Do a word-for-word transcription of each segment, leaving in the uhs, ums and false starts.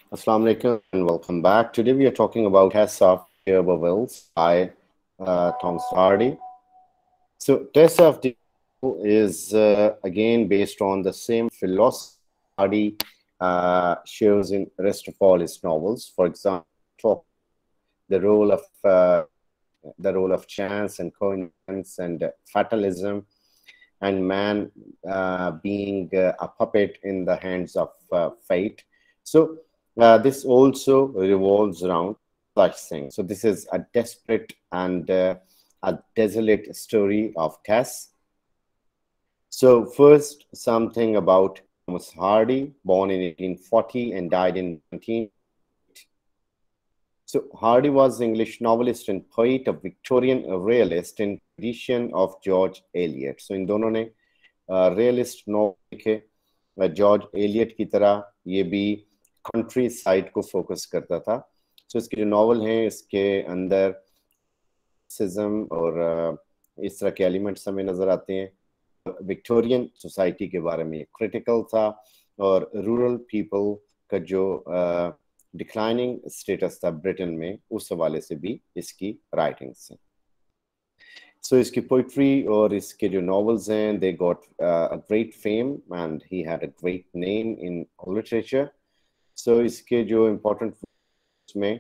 Assalamu alaikum and welcome back. Today we are talking about Tess of D'Urbervilles by uh, Thomas Hardy. So Tess of D'Urberville is uh, again based on the same philosophy Hardy uh, shows in rest of all his novels. For example, talk the role of uh, the role of chance and coincidence and uh, fatalism, and man uh, being uh, a puppet in the hands of uh, fate. So uh, this also revolves around such things. So this is a desperate and uh, a desolate story of Tess. So first, something about Thomas Hardy, born in eighteen forty and died in nineteen. So Hardy was English novelist and poet, a Victorian realist in tradition of George Eliot. So इन दोनों ने realist novel लिखे. George Eliot की तरह ये भी country side को focus करता था. सो so इसके जो नॉवल हैं इसके अंदर सिज्म और इस तरह के एलिमेंट्स हमें नजर आते हैं. विक्टोरियन सोसाइटी के बारे में क्रिटिकल था और रूरल पीपल का जो डिक्लाइनिंग स्टेटस था ब्रिटेन में, उस हवाले से भी इसकी राइटिंग्स हैं. सो so, इसकी पोइट्री और इसके जो नॉवेल्स हैं, they got a great fame and he had a great name in literature. So इसके जो इम्पोर्टेंट में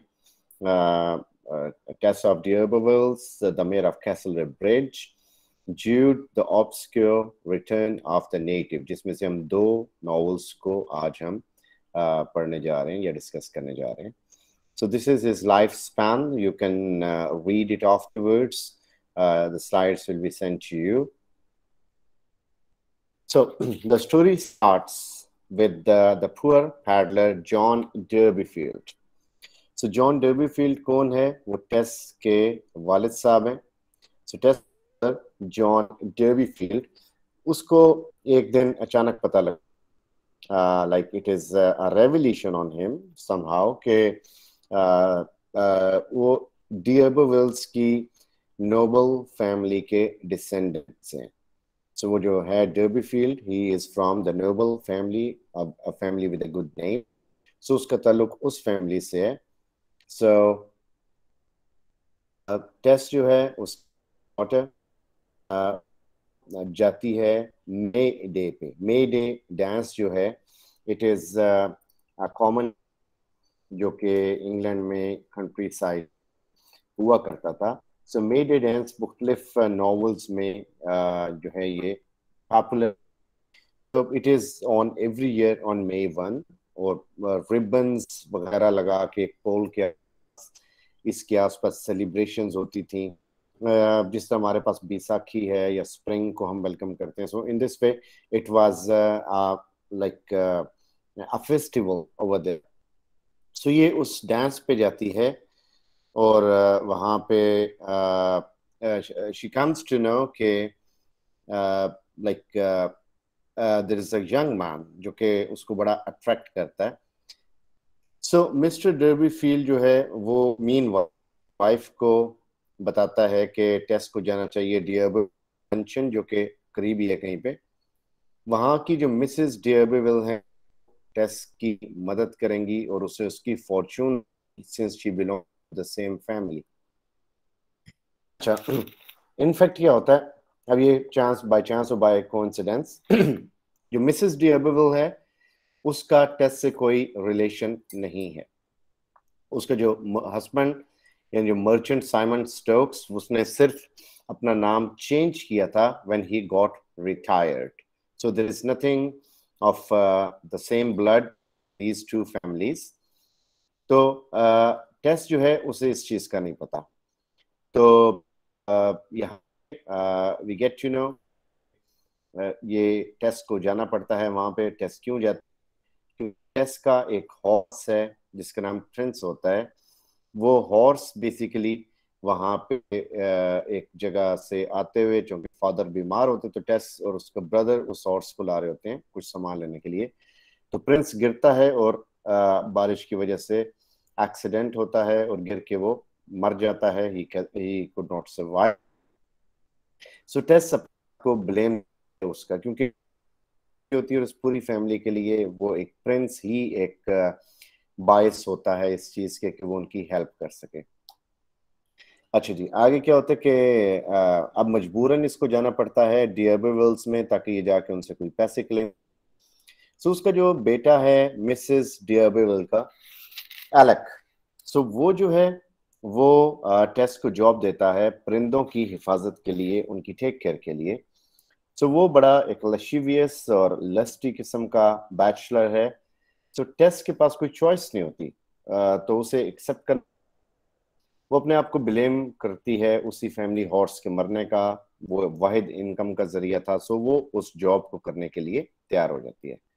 Tess of D'Urbervilles, The Mayor of Castlereagh Bridge, Jude the Obscure, Return of the Native, जिसमें से हम दो novels को आज हम uh, पढ़ने जा रहे हैं या डिस्कस करने जा रहे हैं. So this is his lifespan. You can uh, read it afterwards. Uh, the slides will be sent to you. So the story starts with the, the poor paddler John Durbeyfield. So John Durbeyfield कौन है? वो टेस के वालिद साहब हैं. So टेस John Durbeyfield, उसको एक दिन अचानक पता लगा, like it is a revelation on him somehow के uh, uh, वो D'Urbervilles की नोबल फैमिली के डिसेंडेंट्स हैं. सो वो जो है Durbeyfield, he is from the noble family, a, a family with a good name. So so उसका ताल्लुक उस फैमिली से है. सो टेस जो है उस डॉटर जाती है मे डे पे. मे डे डांस जो है, इट इज अ कॉमन जो कि इंग्लैंड में कंट्री साइड हुआ करता था. सो मे डे डांस मुख्तलिफ नॉवेल्स में uh, जो है ये पॉपुलर. तो it is on every year on May one, और रिबन्स uh, वगैरह लगा के पोल के इसके आसपास सेलिब्रेशंस होती थी, uh, जिस तरह हमारे पास बैसाखी है या स्प्रिंग को हम वेलकम करते हैं. So in this way it was like a festival over there. So ये उस डांस पे जाती है और uh, वहाँ पे शी कम्स टू नो के like there is a young man जो कि उसको बड़ा अट्रैक्ट करता है. सो मिस्टर Durbeyfield जो है वो मीन वाइफ को बताता है कि टेस को जाना चाहिए D'Urberville मेंशन, जो कि करीबी है कहीं पे. वहाँ की जो मिसेस D'Urberville हैं टेस की मदद करेंगी और उसे उसकी fortune, since she belong to the same family. अच्छा, इनफैक्ट क्या होता है, अब ये चांस बाय चांस और बाय कोइंसिडेंस, जो मिसेस D'Urberville है उसका टेस से कोई रिलेशन नहीं है. उसका जो हस्बैंड यानी जो मर्चेंट साइमन स्टोक्स, उसने सिर्फ अपना नाम चेंज किया था when he got retired. So there is nothing of the same blood these two families. तो टेस जो है उसे इस चीज का नहीं पता. तो uh, यहाँ वी गेट टू नो ये टेस को जाना पड़ता है वहां पे. टेस क्यों जाता है? टेस का एक हॉर्स है जिसका नाम प्रिंस होता है. वो हॉर्स बेसिकली वहां पे एक जगह से आते हुए, चूंकि फादर बीमार होते तो टेस और उसका ब्रदर उस हॉर्स को ला रहे होते हैं कुछ सामान लेने के लिए. तो प्रिंस गिरता है और बारिश की वजह से एक्सीडेंट होता है और गिर के वो मर जाता है. He he could not survive. So Tess सबको ब्लेम उसका, क्योंकि होती है और उस पूरी फैमिली के लिए वो एक प्रिंस ही एक बायस होता है इस चीज के कि वो उनकी हेल्प कर सके। अच्छा जी, आगे क्या होता है कि अब मजबूरन इसको जाना पड़ता है डियरबेविल्स में ताकि ये जाके उनसे कोई पैसे क्लेम। सो उसका जो बेटा है मिसेस डियरबेविल का, एलेक, सो वो जो है वो टेस्ट को जॉब देता है परिंदों की हिफाजत के लिए, उनकी टेक केयर के लिए। सो वो बड़ा एक लशीवियस और लस्टी किस्म का बैचलर है। सो टेस्ट के पास कोई चॉइस नहीं होती, तो उसे एक्सेप्ट कर, वो अपने आप को ब्लेम करती है उसी फैमिली हॉर्स के मरने का, वो वाहिद इनकम का जरिया था। सो वो उस जॉब को करने के लिए तैयार हो जाती है।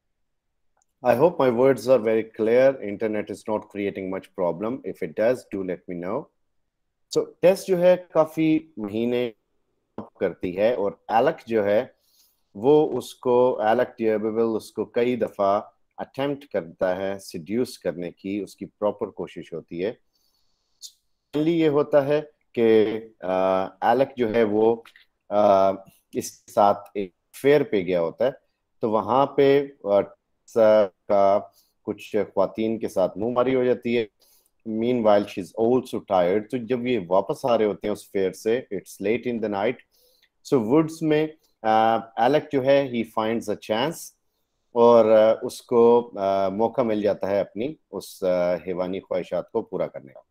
I hope my words are very clear. Internet is not creating much problem. If it does, do let me know. So Tess जो है काफी महीने करती है और एलेक जो है वो उसको, एलेक डियरबेविल उसको कई दफा अटेम्प्ट करता है सिड्यूस करने की, उसकी प्रॉपर कोशिश होती है। फाइनली ये होता है कि एलेक जो है वो आ, इस साथ एक फेयर पे गया होता है, तो वहां पे आ, का कुछ ख्वातीन के साथ मुंहमारी हो जाती है। Meanwhile she is also tired. तो जब ये वापस आ रहे होते हैं उस फेयर से, it's late in the night, so woods में एलेक जो है ही फाइंड्स अ चांस और uh, उसको uh, मौका मिल जाता है अपनी उस uh, हैवानी ख्वाहिशात को पूरा करने का।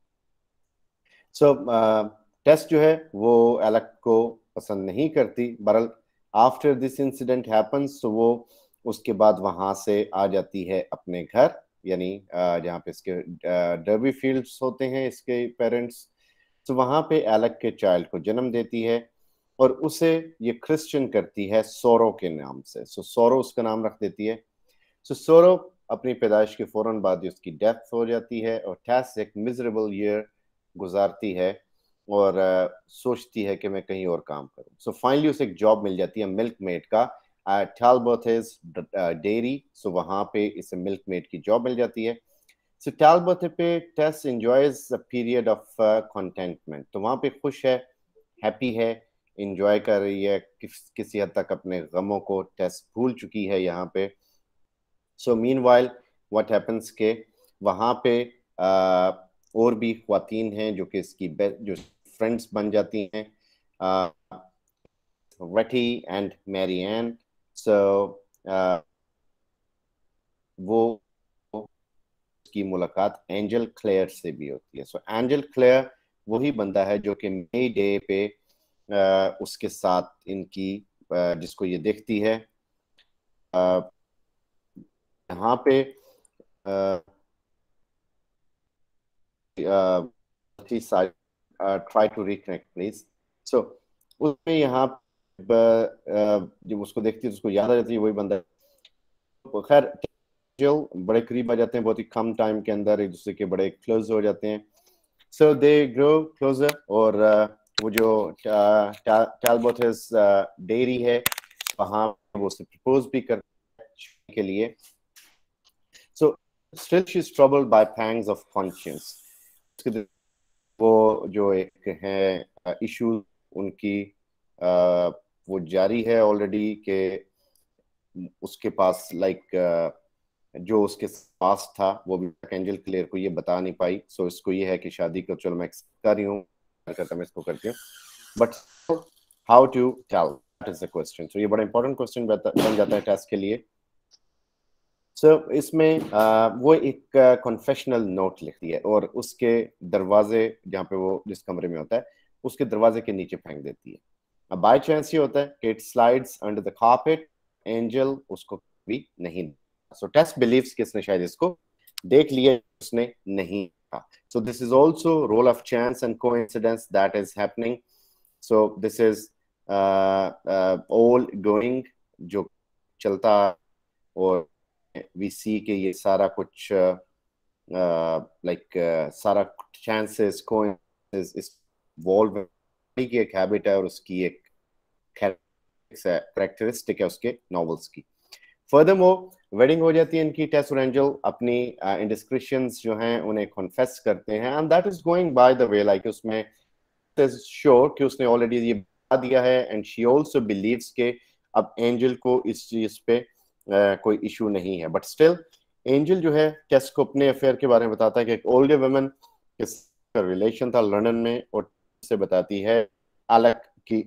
सो टेस्ट जो है वो एलेक को पसंद नहीं करती। बहरहाल आफ्टर दिस इंसिडेंट हैपन्स, तो वो उसके बाद वहां से आ जाती है अपने घर, यानी जहाँ पे इसके डर्बी फील्ड्स होते हैं इसके पेरेंट्स। तो वहां पे एलेक के चाइल्ड को जन्म देती है और उसे ये क्रिश्चियन करती है सोरो के नाम से। सो सोरो उसका नाम रख देती है। सो सोरो अपनी पैदाइश के फौरन बाद ही उसकी डेथ हो जाती है और टेस एक मिजरेबल ईयर गुजारती है और uh, सोचती है कि मैं कहीं और काम करूं। सो फाइनली उसे एक जॉब मिल जाती है मिल्क मेड का, टैलबोथेस डेयरी। सो वहां पे इसे मिल्क मेड की जॉब मिल जाती है। सो टैलबोथे पे Tess enjoys a period of contentment. तो वहां पे खुश है, हैप्पी है, इंजॉय कर रही है, किस, किसी हद तक अपने गमों को टेस भूल चुकी है यहाँ पे। सो मीनवाइल व्हाट हैपेंस के वहां पे uh, और भी ख्वातीन हैं जो कि इसकी जो फ्रेंड्स बन जाती हैं, रेटी एंड मैरी एन। सो वो की मुलाकात एंजल क्लेयर से भी होती है। सो एंजल क्लेयर वही बंदा है जो कि मे डे पे uh, उसके साथ इनकी uh, जिसको ये देखती है uh, यहाँ पे try to reconnect please. So उसमें यहाँ जब उसको देखती है तो उसको याद आ जाती है वही बंदा। खैर जो बड़े करीब आ जाते हैं बहुत ही कम टाइम के अंदर, एक दूसरे के बड़े क्लोज हो जाते हैं। सो दे ग्रो क्लोजर और uh, वो जो टैलबोथेस डेयरी है वहां वो उसे प्रपोज भी करने के लिए। So still she is troubled by pangs of conscience. वो जो एक है इशू उनकी uh, वो जारी है ऑलरेडी के उसके पास लाइक like, जो उसके पास था वो भी एंजल क्लेयर को ये बता नहीं पाई। सो इसको ये है कि शादी को चलो मैं कर रही हूँ, करता मैं इसको करती हूँ, but how to tell, that is the question. So ये बड़ा इंपॉर्टेंट क्वेश्चन बन जाता है टेस्ट के लिए। सो so, इसमें uh, वो एक कॉन्फेशनल uh, नोट लिखती है और उसके दरवाजे जहाँ पे वो जिस कमरे में होता है उसके दरवाजे के नीचे फेंक देती है। अब बाय चांस ये होता है कि it slides under the carpet, Angel उसको भी नहीं। सो टेस्ट बिलीव्स कि इसने शायद इसको देख लिया, उसने नहीं था। So this is also role of chance and coincidence that is happening. So this is all going जो चलता और वी सी के ये सारा कुछ लाइक uh, like, uh, सारा चांसेस कोइंसिडेंस इन्वॉल्व की एक हैबिट है और उसकी एक कैरेक्टरिस्टिक है उसके नॉवेल्स की। फर्दरमोर वेडिंग हो जाती है इनकी, टेस और एंजल अपनी इंडिस्क्रिशंस uh, जो हैं उन्हें कॉन्फेस करते हैं and that is going by the way like उसमें श्योर कि उसने ऑलरेडी ये बता दिया है एंड शी आल्सो बिलीव्स के अब एंजल को इस चीज पे uh, कोई इशू नहीं है, बट स्टिल एंजल जो है टेस को अपने अफेयर के बारे में बताता है कि एक ओल्डर वुमन का रिलेशन था लंदन में, और से बताती है अलग की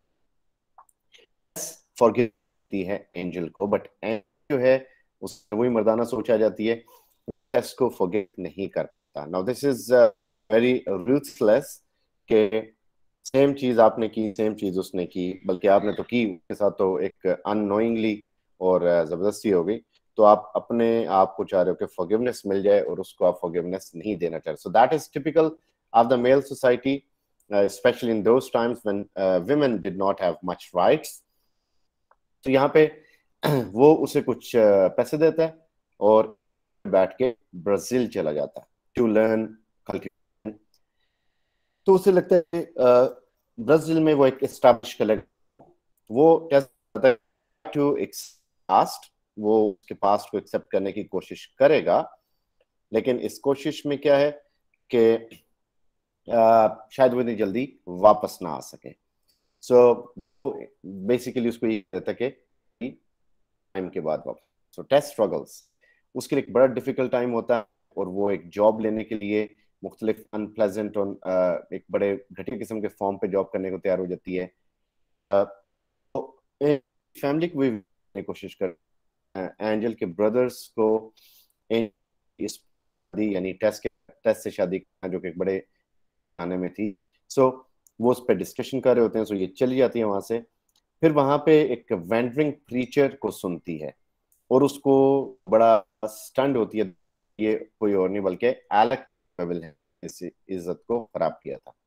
फॉरगिव है एंजल को, बट एंजल जो है उसमें वही मर्दाना सोच आ जाती है, टेस को फॉरगिव नहीं करता। Now this is very ruthless के सेम चीज आपने की, सेम चीज उसने की, बल्कि आपने तो की उसके साथ तो एक अननोइंगली और जबरदस्ती हो गई, तो आप अपने आप को चाह रहे हो कि फॉरगिवनेस मिल जाए और उसको आप फॉरगिवनेस नहीं देना चाह रहे। So that is typical of the male society, specially in those times when women did not have much rights. तो यहाँ पे वो उसे कुछ पैसे देता है और बैठ के ब्राजील चला जाता है टू लर्न कल्टिवेशन। तो उसे लगता है ब्राजील में वो एक एस्टैब्लिश कर लेगा, वो टू पास्ट, वो उसके पास्ट को एक्सेप्ट करने की कोशिश करेगा, लेकिन इस कोशिश में क्या है कि शायद वो इतनी जल्दी वापस ना आ सके। सो बेसिकली उसको ये कहता है कि टाइम के बाद वापस। सो टेस्ट स्ट्रगल्स, उसके लिए एक बड़ा डिफिकल्ट टाइम होता है, और वो एक जॉब लेने के लिए मुख्तलिफ अनप्लेजेंट और एक बड़े घटिया किस्म के फॉर्म पे जॉब करने को तैयार हो जाती है। तो फैमिली को भी कोशिश कर, एंजल के ब्रदर्स को इस यानी टेस्ट के टेस्ट से शादी करना, जो कि एक बड़े खाने में थी। सो so, वो उस पर डिस्कशन कर रहे होते हैं। सो so, ये चली जाती है वहां से, फिर वहां पे एक वेंडरिंग प्रीचर को सुनती है और उसको बड़ा स्टंड होती है, ये कोई और नहीं बल्कि एलेक बेविल है, इस इज्जत को खराब किया था।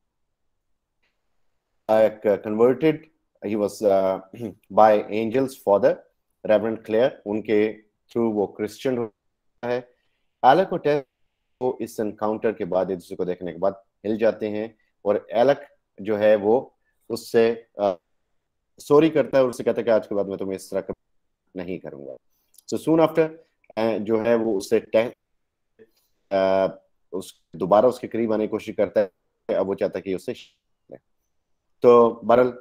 Converted he was by Angel's father Reverend Clare, उनके थ्रू वो क्रिश्चियन होता है। एलेक और टेस को इस एनकाउंटर के बाद, एक दूसरे को देखने के बाद हिल जाते हैं, और एलेक जो है वो उससे सॉरी uh, करता है और उससे कहता है कि आज के बाद मैं तुम्हें इस तरह नहीं करूंगा। सो सून आफ्टर जो है वो उससे uh, उस दोबारा उसके करीब आने की कोशिश करता है, अब वो चाहता है कि उससे तो बहरहाल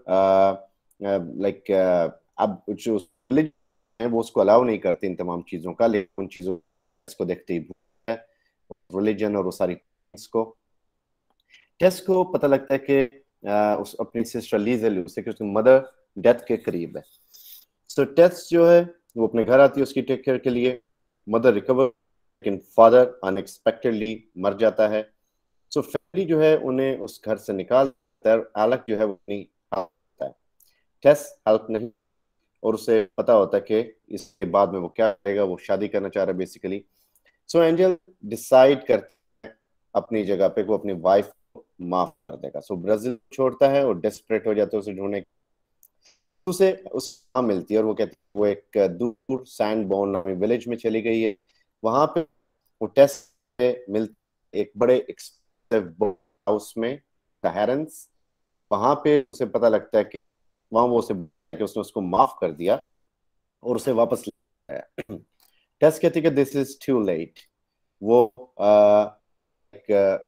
लाइक अब जो है वो उसको अलाउ नहीं करते इन तमाम चीजों का, लेकिन उन चीजों को देखते ही रिलीजन और वो सारी को टेस को पता लगता है कि uh, उस अपनी सिस्टर लीजेल उससे कि उसकी मदर डेथ के करीब है। सो so, टेस जो है वो अपने घर आती है उसकी टेक केयर के लिए, मदर रिकवर, लेकिन फादर अनएक्सपेक्टेडली मर जाता है। सो so, फैमिली जो है उन्हें उस घर से निकाल, एलेक जो है वो नहीं आता है, टेस हेल्प नहीं, और उसे पता होता है कि इसके बाद में वो क्या करेगा, वो शादी करना चाह रहा है बेसिकली। सो एंजल डिसाइड करता है अपनी जगह पे वो अपनी वाइफ को माफ कर देगा। सो so, ब्राजील छोड़ता है और डेस्परेट हो जाता है उसे ढूंढने, उसे उस मिलती है और वो कहती है वो एक दूर सैंडबोर्न नामी विलेज में चली गई है। वहां पे वो टेस्ट से मिलती एक बड़े एक्सपेंसिव हाउस में हेरेंस, वहां पे उसे पता लगता है कि वहां वो उसे कि उसने उसको माफ कर दिया और उसे वापस ले आया। टेस्ट कहती है कि दिस इज टू लेट। वो आ, एक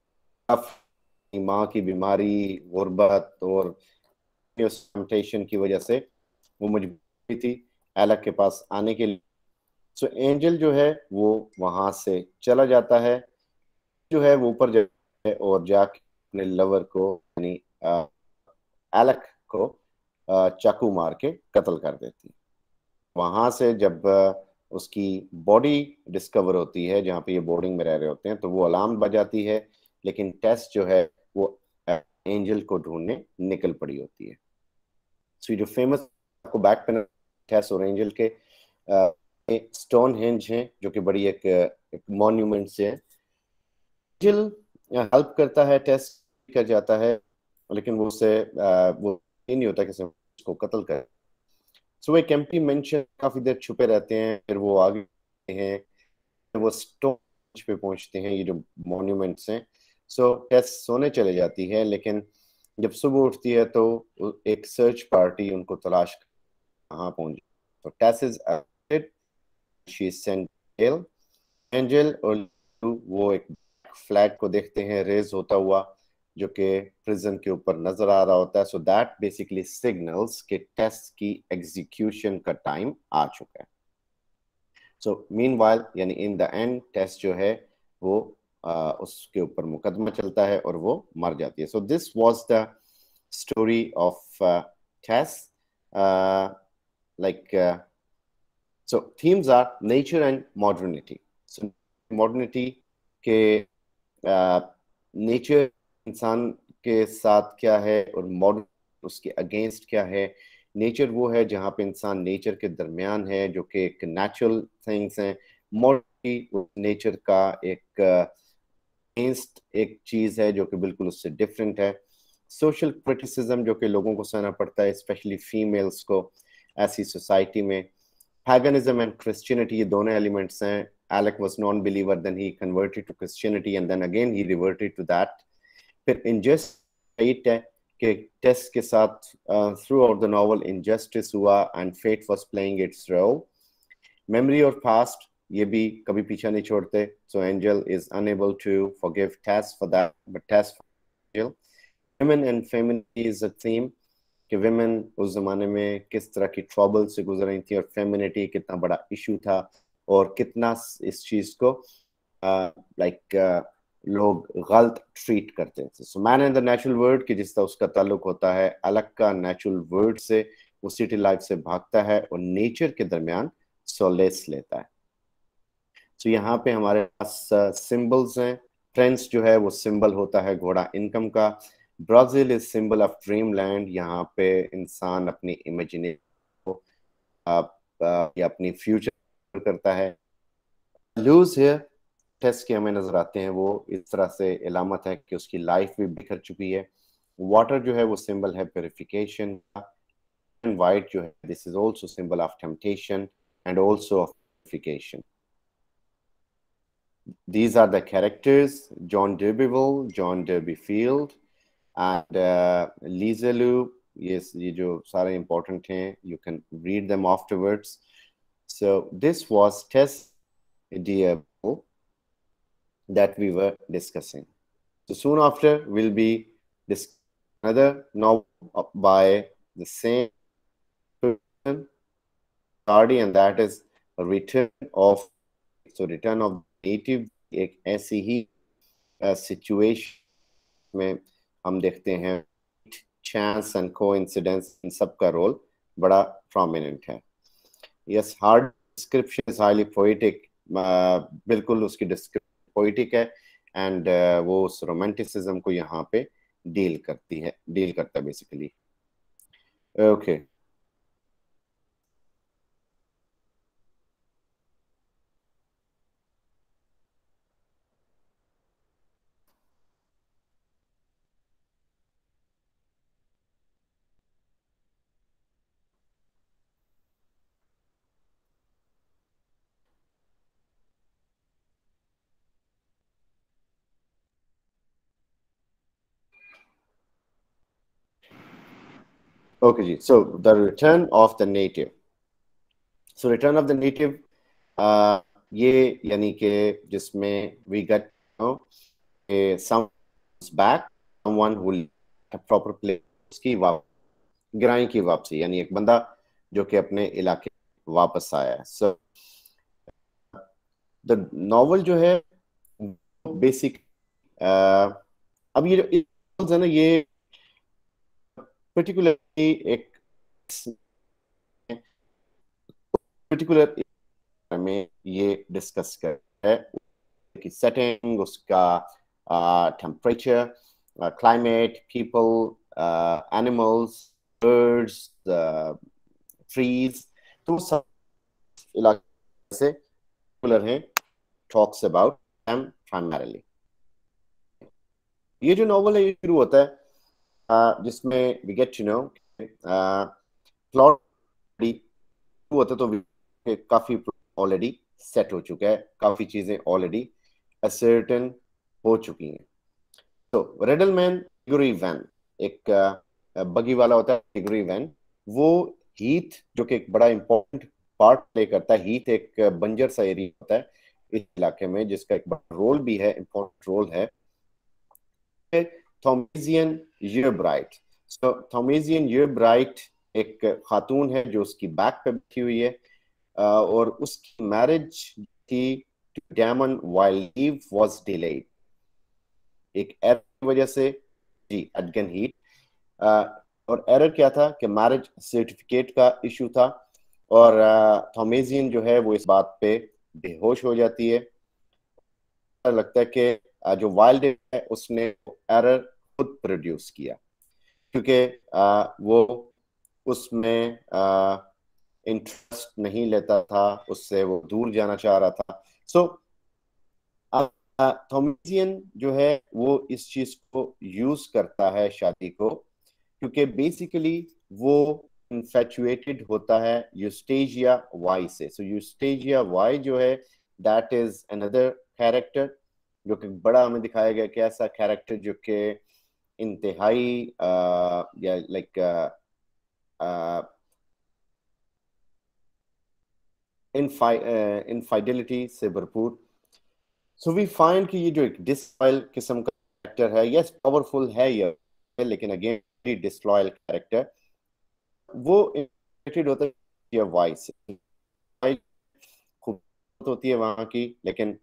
माँ की बीमारी, गुर्बत और टेम्पटेशन की वजह से वो मजबूरी थी एलेक के पास आने के लिए। सो एंजल जो है वो वहां से चला जाता है, जो है वो ऊपर जाता है और जाके अपने लवर को यानी एलेक को चाकू मार के कत्ल कर देती है। वहां से जब उसकी बॉडी डिस्कवर होती है जहाँ पे ये बोर्डिंग में रह रहे होते हैं, तो वो अलार्म बजाती है, लेकिन टेस जो है वो एंजल को ढूंढने निकल पड़ी होती है। सो जो फेमस आपको बैक पेन टेस और एंजल के स्टोन हेंज हैं, जो कि बड़ी एक, एक मॉन्यूमेंट से है। एंजल हेल्प करता है, टेस कर जाता है, लेकिन वो उसे वो नहीं होता कि उसको कत्ल कर। सो एक एम्प्टी मेंशन काफी देर छुपे रहते हैं, फिर वो आगे हैं, वो स्टोन पे पहुंचते हैं, ये जो मॉन्यूमेंट्स हैं। सो टेस सोने चले जाती है, लेकिन जब सुबह उठती है तो एक सर्च पार्टी उनको तलाश कहाँ पहुंच। तो Tess is arrested, she is sent jail. Angel और वो एक फ्लैग को देखते हैं रेज होता हुआ, जो कि प्रिजन के ऊपर नजर आ रहा होता है। सो दैट बेसिकली सिग्नल्स कि टेस्ट की एग्जीक्यूशन का टाइम आ चुका है। सो मीनवाइल यानी इन द एंड टेस जो है वो uh, उसके ऊपर मुकदमा चलता है और वो मर जाती है. So this was the story of Tess. Like so themes are nature and modernity. So modernity के नेचर uh, इंसान के साथ क्या है और मॉडर्न उसके अगेंस्ट क्या है. नेचर वो है जहाँ पे इंसान नेचर के दरमियान है, जो कि एक नेचुरल थिंग्स हैं. मॉडर्निटी नेचर का एक अगेंस्ट uh, एक चीज है जो कि बिल्कुल उससे डिफरेंट है. सोशल क्रिटिसिज्म जो कि लोगों को सहना पड़ता है, स्पेशली फीमेल्स को ऐसी सोसाइटी में. Paganism and Christianity, ये दोनों एलिमेंट्स हैं. Alec was non-believer, then he converted to Christianity, and then again he reverted to that. फिर injustice है कि टेस्ट के साथ throughout the novel injustice हुआ and fate was playing its role. Memory और past ये भी कभी पीछा नहीं छोड़ते. So Angel is unable to forgive Tess for that, but Tess for Angel. Women and femininity is a theme कि women उस जमाने में किस तरह की ट्रबल से गुजर रही थी और फेमिनिटी कितना बड़ा इशू था और कितना इस चीज को लाइक uh, like, uh, लोग गलत ट्रीट करते थे. So man and the natural world कि जिस तरह उसका ताल्लुक होता है अलग का नेचुरल वर्ल्ड से, वो सिटी लाइफ से भागता है और नेचर के दरमियान सोलेस लेता है. सो so, यहाँ पे हमारे पास सिंबल्स uh, हैं. फ्रेंड्स जो है वो सिंबल होता है घोड़ा इनकम का. Brazil is symbol of dream land. यहाँ पे इंसान अपनी इमेजिनेशन को या अपनी फ्यूचर करता है. लूज है टेस्ट के हमें नजर आते हैं, वो इस तरह से इलामत है कि उसकी लाइफ भी बिखर चुकी है. वाटर जो है वो सिंबल है प्योरिफिकेशन. वाइट जो है this is also symbol of temptation and also of purification. These are the characters: John D'Urberville, John Durbeyfield, and uh, Lisa Lu. Yes, ये जो सारे important हैं. You can read them afterwards. So this was Tess D'Urberville that we were discussing. So soon after we'll be discussing another novel by the same person, Hardy, and that is a Return of. So Return of Native एक ऐसी ही situation में हम देखते हैं chance and coincidence इन सब का role बड़ा prominent है. Yes, Hardy description is highly poetic. बिल्कुल उसकी डिस्क्रिप्शन पोएटिक है एंड uh, वो उस रोमांटिसिज्म को यहाँ पे डील करती है डील करता है बेसिकली. ओके, ओके जी. So the return of the native. So return of the native ये यानी कि जिसमें we get some back, someone who proper place की वापसी, गिराई की वापसी, यानी एक बंदा जो कि अपने इलाके वापस आया है. सो द नॉवल जो है बेसिक uh, अब ये जो है ना ये पर्टिकुलरली एक पर्टिकुलर में ये डिस्कस कर है कि सेटिंग, उसका temperature, climate, people, animals, birds, trees, तो सब इलाके से पर्टिकुलर हैं. Talks about them primarily. ये जो नॉवल है ये शुरू होता है uh, जिसमें we get to know plot शुरू होता है तो काफी ऑलरेडी सेट हो चुका है, काफी चीजें ऑलरेडी असर्टेन हो चुकी हैं. तो रेडलमैन ग्रेगोरी वैन एक बगी वाला होता है. ग्रेगोरी वैन वो हीथ जो कि एक बड़ा इंपॉर्टेंट पार्ट प्ले करता है. हीथ एक बंजर सा एरिया होता है इस इलाके में जिसका एक बड़ा रोल भी है, इंपॉर्टेंट रोल है. थॉमेसियन यूरब्राइट. सो थॉमेसियन यूरब्राइट एक खातून है जो उसकी बैक पे बैठी हुई है. और उसकी मैरिज थी to Damon while leave was delayed, एक एरर की वजह से जी अगेन हीट। और एरर क्या था कि मैरिज सर्टिफिकेट का इशू था, और थॉमेजियन जो है वो इस बात पे बेहोश हो जाती है। लगता है कि uh, जो वाइल्ड है उसने एरर खुद प्रोड्यूस किया, क्योंकि uh, वो उसमें इंटरेस्ट नहीं लेता था, उससे वो दूर जाना चाह रहा था। सो थॉमेजियन जो है वो इस चीज को यूज करता है शादी को, क्योंकि बेसिकली वो इन्फेचुएटेड होता है यूस्टेजिया वाई से। सो यूस्टेजिया वाई जो है दैट इज अनदर कैरेक्टर, जो कि बड़ा हमें दिखाया गया कि ऐसा कैरेक्टर जो कि इंतहाई या लाइक इनफाइडेलिटी से भरपूर। सो वी फाइंड कि ये जो एक डिसलॉयल किस्म का कैरेक्टर है, यस पावरफुल है ये, लेकिन अगेन डिसलॉयल कैरेक्टर, वो इन्फेक्टेड होता है वॉइस, खूबसूरत होती है वहां की लेकिन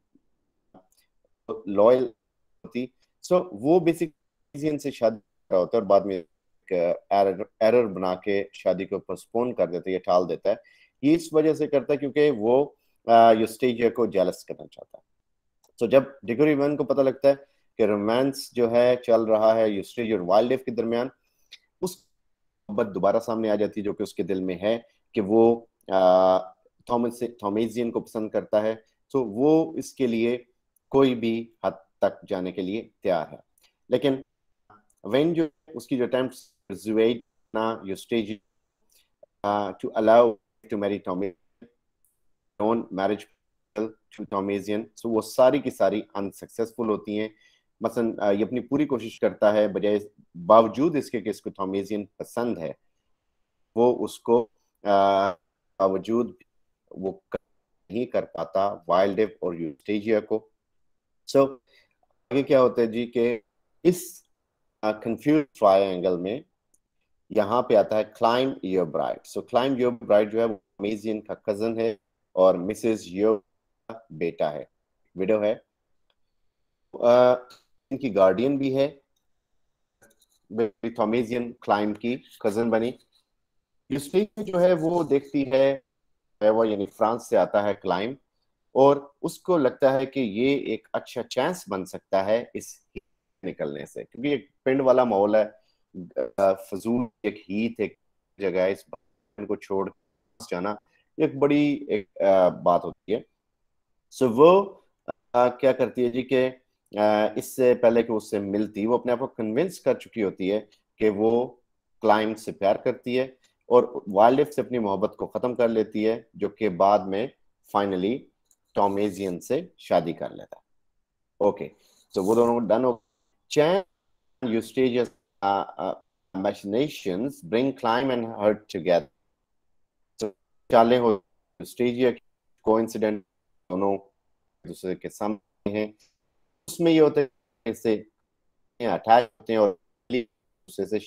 लॉयल होती। सो so, वो बेसिकली से शादी कर रहा होता है और बाद में एरर एरर बना के शादी को पोस्टपोन कर देता है, ये टाल देता है। ये इस वजह से करता है क्योंकि वो यूस्टेजिया को जेलस करना चाहता है। तो so, जब डिगोरी वन को पता लगता है कि रोमांस जो है चल रहा है यूस्टेजिया और वाइल्ड लाइफ के दरमियान, उस मोहब्बत दोबारा सामने आ जाती है जो कि उसके दिल में है कि वो थॉमस थॉमेजियन को पसंद करता है। तो वो इसके लिए कोई भी हद तक जाने के लिए तैयार है। लेकिन वेन जो उसकी जो अटेम्प्ट्स persuade ना Eustacia to allow to marry Thomasin, non marriage to Thomasin, so वो सारी की सारी अनसक्सेसफुल होती हैं। मसलन ये अपनी पूरी कोशिश करता है, बजाय बावजूद इसके कि इसको थॉमेजियन पसंद है, वो उसको बावजूद वो नहीं कर पाता वाइल्ड लाइफ और यूस्टेजिया को। सो so, आगे क्या होता है जी कि इस कंफ्यूज ट्रायंगल में यहाँ पे आता है claim your bride. So claim your bride जो है वो थॉमेजियन का कजन है और मिसेस योर बेटा है, विडो है, uh, इनकी गार्डियन भी है, थॉमेजियन क्लाइम की कजन बनी। यूस्टेजिया जो है वो देखती है वो यानी फ्रांस से आता है क्लाइम, और उसको लगता है कि ये एक अच्छा चांस बन सकता है इस निकलने से, क्योंकि एक पिंड वाला माहौल है, फजूल एक हीथ एक जगह है, इस को छोड़ जाना एक बड़ी एक बात होती है। सो वो आ, क्या करती है जी कि इससे पहले कि उससे मिलती, वो अपने आप को कन्विंस कर चुकी होती है कि वो क्लाइंट से प्यार करती है और वाइल्ड लाइफ से अपनी मोहब्बत को खत्म कर लेती है, जो कि बाद में फाइनली थॉमेजियन से शादी कर लेता है। ओके, तो वो दोनों डन हो। चैन यूस्टेजियस machinations bring Climb and her together. So चाले हो यूस्टेजिया कोइंसिडेंट दोनों दूसरे के सामने हैं, उसमें ये होता है इससे अटैच होते हैं और दूसरे से।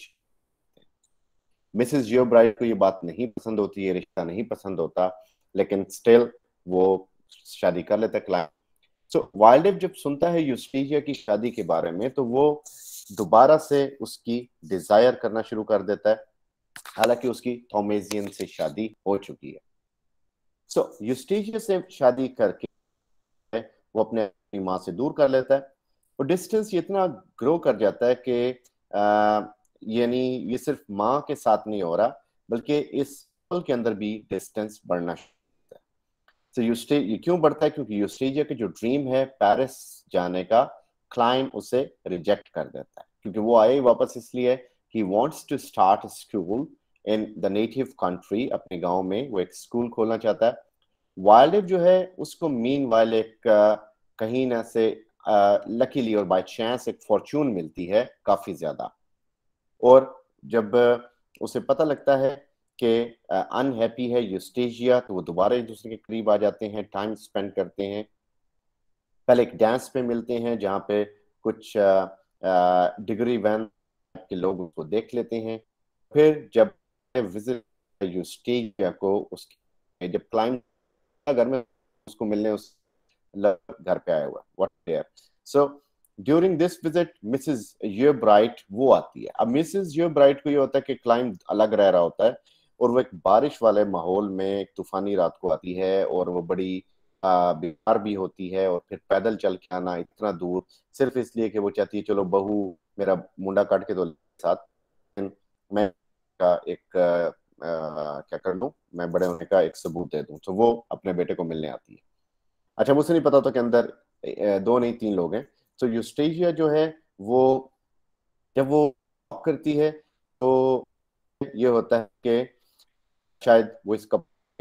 मिसेस जियो ब्राइड को ये बात नहीं पसंद होती है, रिश्ता नहीं पसंद होता, लेकिन स्टिल वो शादी कर लेता है क्लाइम। सो वाइल्ड लाइफ जब सुनता है यूस्टेजिया की शादी के बारे में तो वो दोबारा से उसकी डिजायर करना शुरू कर देता है, हालांकि उसकी थॉमेजियन से शादी हो चुकी है। सो so, यूस्टेजिया से शादी करके वो अपने माँ से दूर कर लेता है और डिस्टेंस इतना ग्रो कर जाता है कि यानी ये सिर्फ माँ के साथ नहीं हो रहा, बल्कि इस के अंदर भी डिस्टेंस बढ़ना शुरू होता है। तो यूस्टे ये क्यों बढ़ता है? क्योंकि यूस्टेजिया का जो ड्रीम है पेरिस जाने का, क्लाइम उसे रिजेक्ट कर देता है, क्योंकि वो आए वापस इसलिए he wants to start school in the native country, अपने गांव में वो एक स्कूल खोलना चाहता है। वाइल्ड लाइफ जो है उसको मीन वाइल एक कहीं ना से लकीली और बाय चांस एक फॉर्चून मिलती है काफी ज्यादा, और जब उसे पता लगता है कि अनहैप्पी है यूस्टेजिया, तो वो दोबारा एक दूसरे के करीब आ जाते हैं, टाइम स्पेंड करते हैं। पहले एक डांस पे मिलते हैं जहाँ पे कुछ डिग्री वैन के लोग उसको देख लेते हैं। फिर जब विजिट यूस्टेजिया को उसकी जब क्लाइम घर में उसको मिलने उस घर पे आया हुआ what. So during this visit Mrs Yeobright वो आती है। अब मिसेस यूब्राइट को ये होता है कि क्लाइंट अलग रह रहा होता है और वो एक बारिश वाले माहौल में एक तूफानी रात को आती है और वो बड़ी बीमार भी होती है और फिर पैदल चल के आना इतना दूर सिर्फ इसलिए कि वो चाहती है चलो बहू मेरा मुंडा काट के तो साथ मैं का एक आ, आ, क्या कर लूं, मैं बड़े होने का एक सबूत दे दूं। तो वो अपने बेटे को मिलने आती है। अच्छा मुझे नहीं पता था कि अंदर दो नहीं तीन लोग हैं। तो यूस्टेशिया जो है वो जब वो करती है तो ये होता है कि शायद वो इसका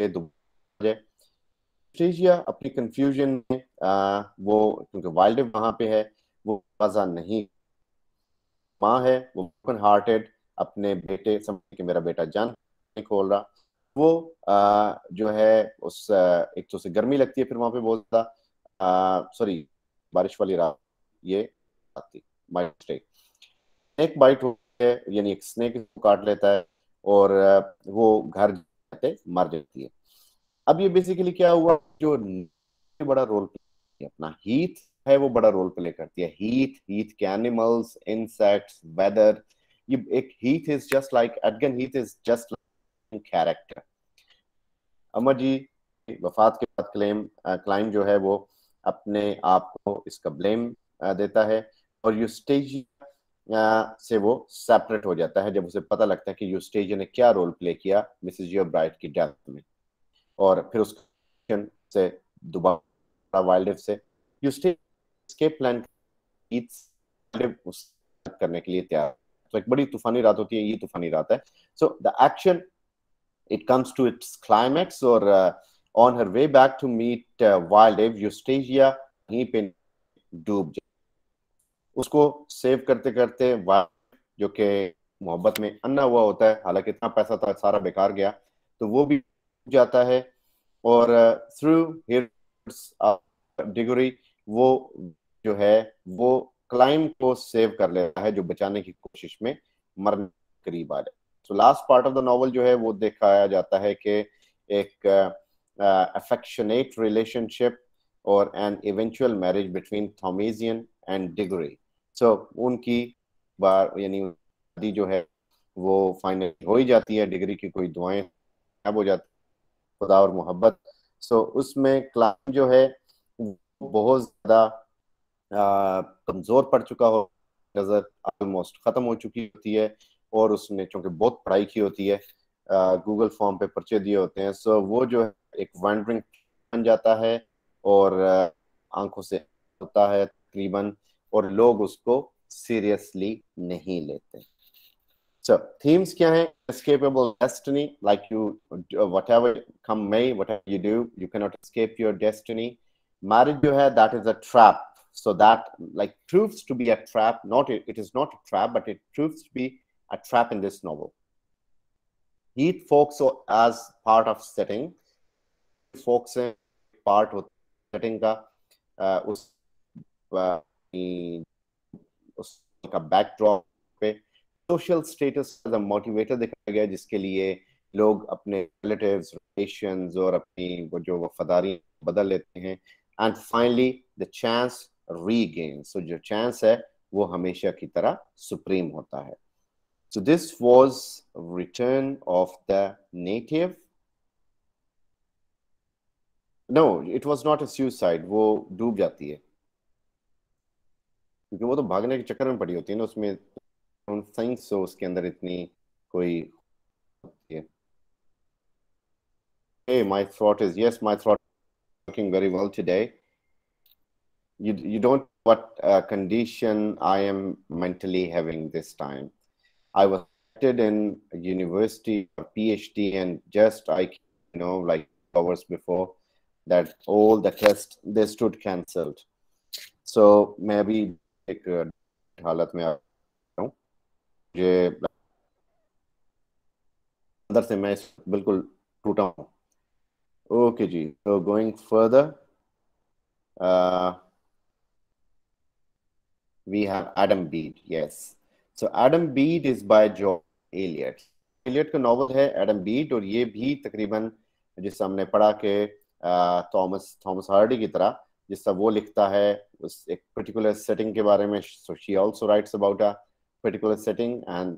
यूस्टेशिया अपनी कंफ्यूजन में आ, वो क्योंकि वाइल्ड वहां पे है वो मजा नहीं, माँ है वो ओपन हार्टेड अपने बेटे समझ के मेरा बेटा जान नहीं खोल रहा। वो आ, जो है उस आ, एक तो उसे गर्मी लगती है फिर वहां पे बोलता सॉरी बारिश वाली रात ये आती माय मिस्टेक स्नेक बाइट होती है यानी एक स्नेक काट लेता है और आ, वो घर जाते मर जाती है। अब ये बेसिकली क्या हुआ जो बड़ा रोल प्ले अपना हीथ है वो बड़ा रोल प्ले करती है। हीथ हीथ के एनिमल्स इंसेक्ट्स वेदर ये एक हीथ इज जस्ट लाइक एडगन heath is just like character. अमर जी वफात के बाद क्लेम क्लाइम जो है वो अपने आप को इसका ब्लेम देता है और यूस्टेजिया से वो सेपरेट हो जाता है जब उसे पता लगता है कि यूस्टेजिया ने क्या रोल प्ले किया मिसेस यूब्राइट की डेथ में। और फिर उस से दोबारा वाइल्ड से यूस्टेजिया प्लान करने के लिए तैयार। तो एक बड़ी तूफानी रात होती है, ये तूफानी रात है। So the action it comes to its climax और uh, on her way back to meet uh, wild Eve Eustacia कहीं पे डूब जाए। उसको सेव करते करते जो कि मोहब्बत में अन्ना हुआ होता है, हालांकि इतना पैसा था सारा बेकार गया, तो वो भी जाता है और थ्रू डिग्री वो जो है वो क्लाइम को सेव कर लेता है जो बचाने की कोशिश में मरने करीब आ जाए। तो last part of the novel जो है वो दिखाया जाता है कि एक अफेक्शनेट रिलेशनशिप और an eventual marriage between Thomasin and Diggory. So उनकी बार यानी जो है वो फाइनल हो ही जाती है। डिग्री की कोई दुआएं अब हो जाती खुदा और मोहब्बत। सो so, उसमें क्लाइम जो है बहुत ज्यादा कमजोर पड़ चुका हो, नजर ऑलमोस्ट खत्म हो चुकी होती है और उसने चूंकि बहुत पढ़ाई की होती है गूगल फॉर्म पे पर्चे दिए होते हैं। सो so, वो जो है एक वैंडरिंग बन जाता है और आंखों से होता है तकरीबन और लोग उसको सीरियसली नहीं लेते। So themes क्या हैं? Escapable destiny, like you, whatever come may, whatever you do, you cannot escape your destiny. Marriage जो है, that is a trap. So that like proves to be a trap. Not it, it is not a trap, but it proves to be a trap in this novel. Heath folks as part of setting, folks हैं part of setting का uh, उस uh, उसका backdrop पे social status as a motivator दिखाया गया जिसके लिए लोग अपने रिलेटिव्स रिलेशंस और अपनी वो जो वफादारी बदल लेते हैं। And finally the chance regain, so जो चांस है वो हमेशा की तरह सुप्रीम होता है। So this was return of the native. No it was not a suicide, वो डूब जाती है क्योंकि वो तो भागने के चक्कर में पड़ी होती है ना उसमें। don't think so उसके अंदर इतनी कोई है। Hey, my throat is yes, my throat is working very well today. You you don't know what uh, condition I am mentally having this time. I was accepted in university for PhD and just I you know like hours before that all the tests they stood cancelled. So मैं अभी एक हालत में आ रहा हूँ, मुझे अंदर से मैं बिल्कुल टूटा हूँ। Okay जी, so going further, uh, we have Adam Bede. Yes, so Adam Bede is by George Eliot. Eliot का नॉवल है एडम बीड और ये भी तकरीबन जिस हमने पढ़ा के थॉमस थॉमस हार्डी की तरह, जिस तरह वो लिखता है उस एक पर्टिकुलर सेटिंग के बारे में, so she also writes about a particular setting, and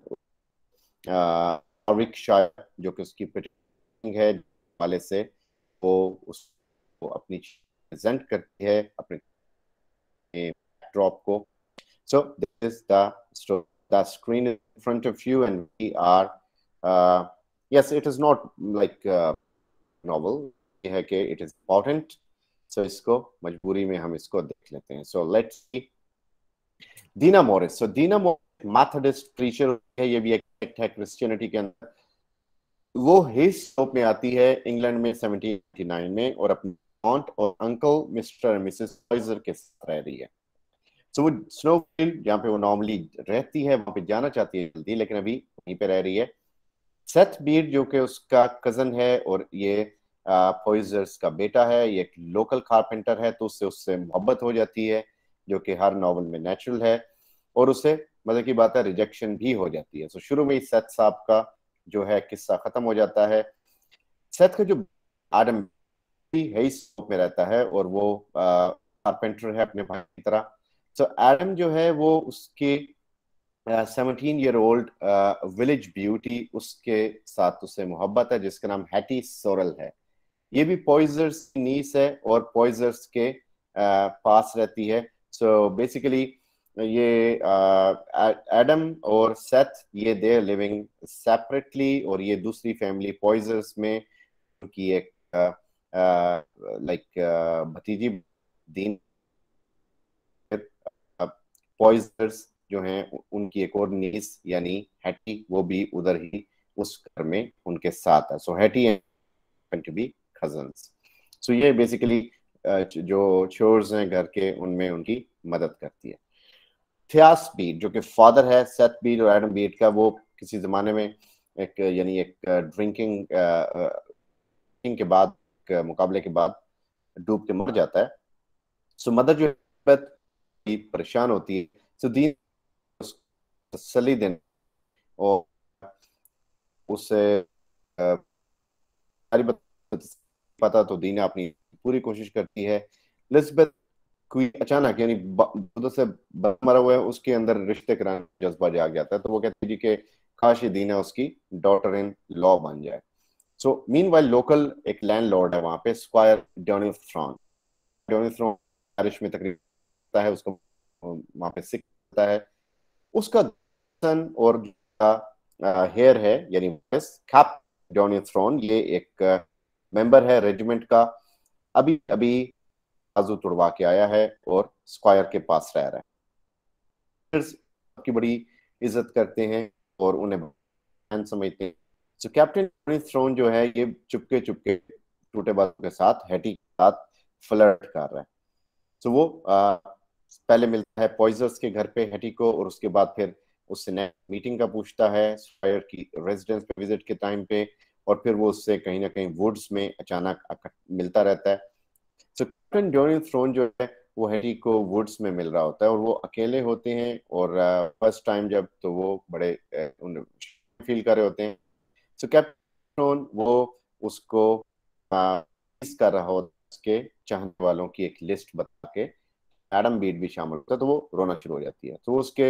रिक शायर जो कि उसकी सेटिंग है वाले से वो उसको अपनी प्रेजेंट करती है अपने ड्रॉप को. So this is the story. The screen in front of you, and we are. Uh, yes, it is not like a novel. ये है कि it is important. So इसको मजबूरी में हम इसको देख लेते हैं. So let's see. Dinah Morris. So Dinah Morris Methodist preacher है. ये भी एक है क्रिश्चियनिटी के अंदर. वो हिज स्कोप में आती है इंग्लैंड में सेवनटीन एटी नाइन में, और अपने ऑन्ट और अंकल मिस्टर और मिसेस पॉइजर के साथ रह रही है. So, वो स्नोफील्ड जहाँ पे वो नॉर्मली रहती है वहां पे जाना चाहती है जल्दी, लेकिन अभी वहीं पे रह रही है. सेथ बीड जो कि उसका कजन है और ये पॉइजर्स का बेटा है, ये एक लोकल कारपेंटर है, तो उससे उससे मोहब्बत हो जाती है जो कि हर नॉवल में नेचुरल है, और उसे मजे की बात है रिजेक्शन भी हो जाती है. सो so, शुरू में ही सेथ साहब का जो है किस्सा खत्म हो जाता है. सेथ का जो एडम है इस में रहता है और वो कारपेंटर है अपने भाई की तरह. सो so, एडम जो है वो उसके seventeen year old village beauty उसके साथ उससे मोहब्बत है जिसका नाम हैटी सोरल है. ये भी पॉइजर्स की नीस है और पॉइजर्स के uh, पास रहती है. सो so, बेसिकली ये एडम uh, और सेथ ये दे लिविंग सेपरेटली, और ये दूसरी फैमिली पॉइजर्स में उनकी एक लाइक uh, uh, like, भतीजी दीन पॉइजर्स जो हैं उनकी एक और नीस यानी हैटी वो भी उधर ही उस घर में उनके साथ है. So Hetty and to be cousins. So ये बेसिकली जो चोर्स हैं घर के उनमें उनकी मदद करती है. थियास बीड जो कि फादर है सेथ बीड और एडम बीड का, वो किसी जमाने में एक यानी एक ड्रिंकिंग के बाद मुकाबले के बाद डूब के मर जाता है. सो मदर जो परेशान होती है, सो दीन तसल्ली देने और उसे पता तो दीना अपनी पूरी कोशिश करती है. एलिजाबेथ कोई अचानक यानी से मरा हुआ है उसके अंदर रिश्ते कराने जज्बा जाग जाता है, तो वो कहती है कि काश ये दीना उसकी डॉटर इन लॉ बन जाए. सो मीनवाइल लोकल एक लैंडलॉर्ड है वहां पे, squire Donnithorne. Donnithorne बारिश में तकरीबन है, उसको वहां पे सिख होता है. उसका सन और हेयर है यानी कैप डोनी थ्रॉन, ये एक मेंबर है रेजिमेंट का, अभी अभी बाजू तुड़वा के आया है और स्क्वायर के पास रह रहा है. की बड़ी इज्जत करते हैं और उन्हें बहन समझते हैं. सो कैप्टन डोनी थ्रॉन जो है ये चुपके चुपके टूटे बाजू के साथ हैटी के साथ फ्लर्ट कर रहा है. सो वो आ, पहले मिलता है पॉइजर्स के घर पे हैटी को, और उसके बाद फिर उससे मीटिंग का पूछता है स्क्वायर की रेजिडेंस पे विजिट के टाइम पे, और फिर वो उससे कहीं ना कहीं वुड्स में अचानक मिलता रहता है. सो कैप्टन डोनी थ्रॉन जो है वो हैटी को वुड्स में मिल रहा होता है और वो अकेले होते हैं, और फर्स्ट uh, टाइम जब तो वो बड़े फील uh, कर रहे होते हैं. सो कैप्टन वो उसको uh, कर रहा होता है, उसके चाहने वालों की एक लिस्ट बता के एडम बीड भी शामिल होता है, तो वो रोना शुरू हो जाती है. तो उसके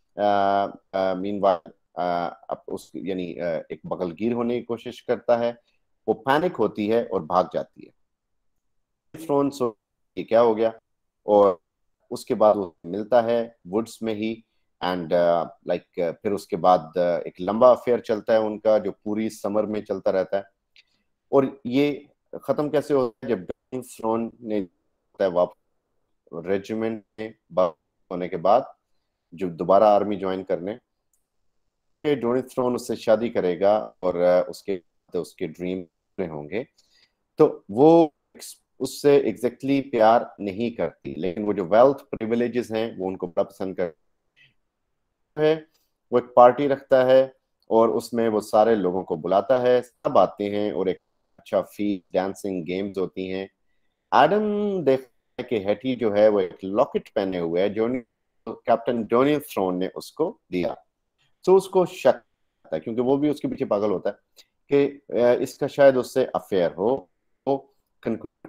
मीनवाइल उस यानी एक बगलगीर होने की कोशिश करता है, वो पैनिक होती है और भाग जाती है. थ्रोन सो ये क्या हो गया, और उसके बाद वो मिलता है वुड्स में ही, एंड लाइक uh, like, फिर उसके बाद uh, एक लंबा अफेयर चलता है उनका जो पूरी समर में चलता रहता है. और ये खत्म कैसे होता है, जब थ्रोन ने वापस रेजिमेंट में होने के बाद जो दोबारा आर्मी ज्वाइन करने, डोनी थ्रोन उससे शादी करेगा और उसके तो उसके ड्रीम में होंगे, तो वो उससे एग्जैक्टली exactly प्यार नहीं करती, लेकिन वो जो वेल्थ प्रिविलेजेस हैं वो उनको बड़ा पसंद करता है. वो एक पार्टी रखता है और उसमें वो सारे लोगों को बुलाता है, सब आते हैं और एक अच्छा फीस्ट डांसिंग गेम्स होती हैं. एडम देख कि हैटी जो है वो एक लॉकेट पहने हुए है जो कैप्टन डोनी थ्रोन ने उसको दिया. तो उसको शक है क्योंकि वो भी उसके पीछे पागल होता है कि इसका शायद उससे अफेयर हो. वो कंक्लूड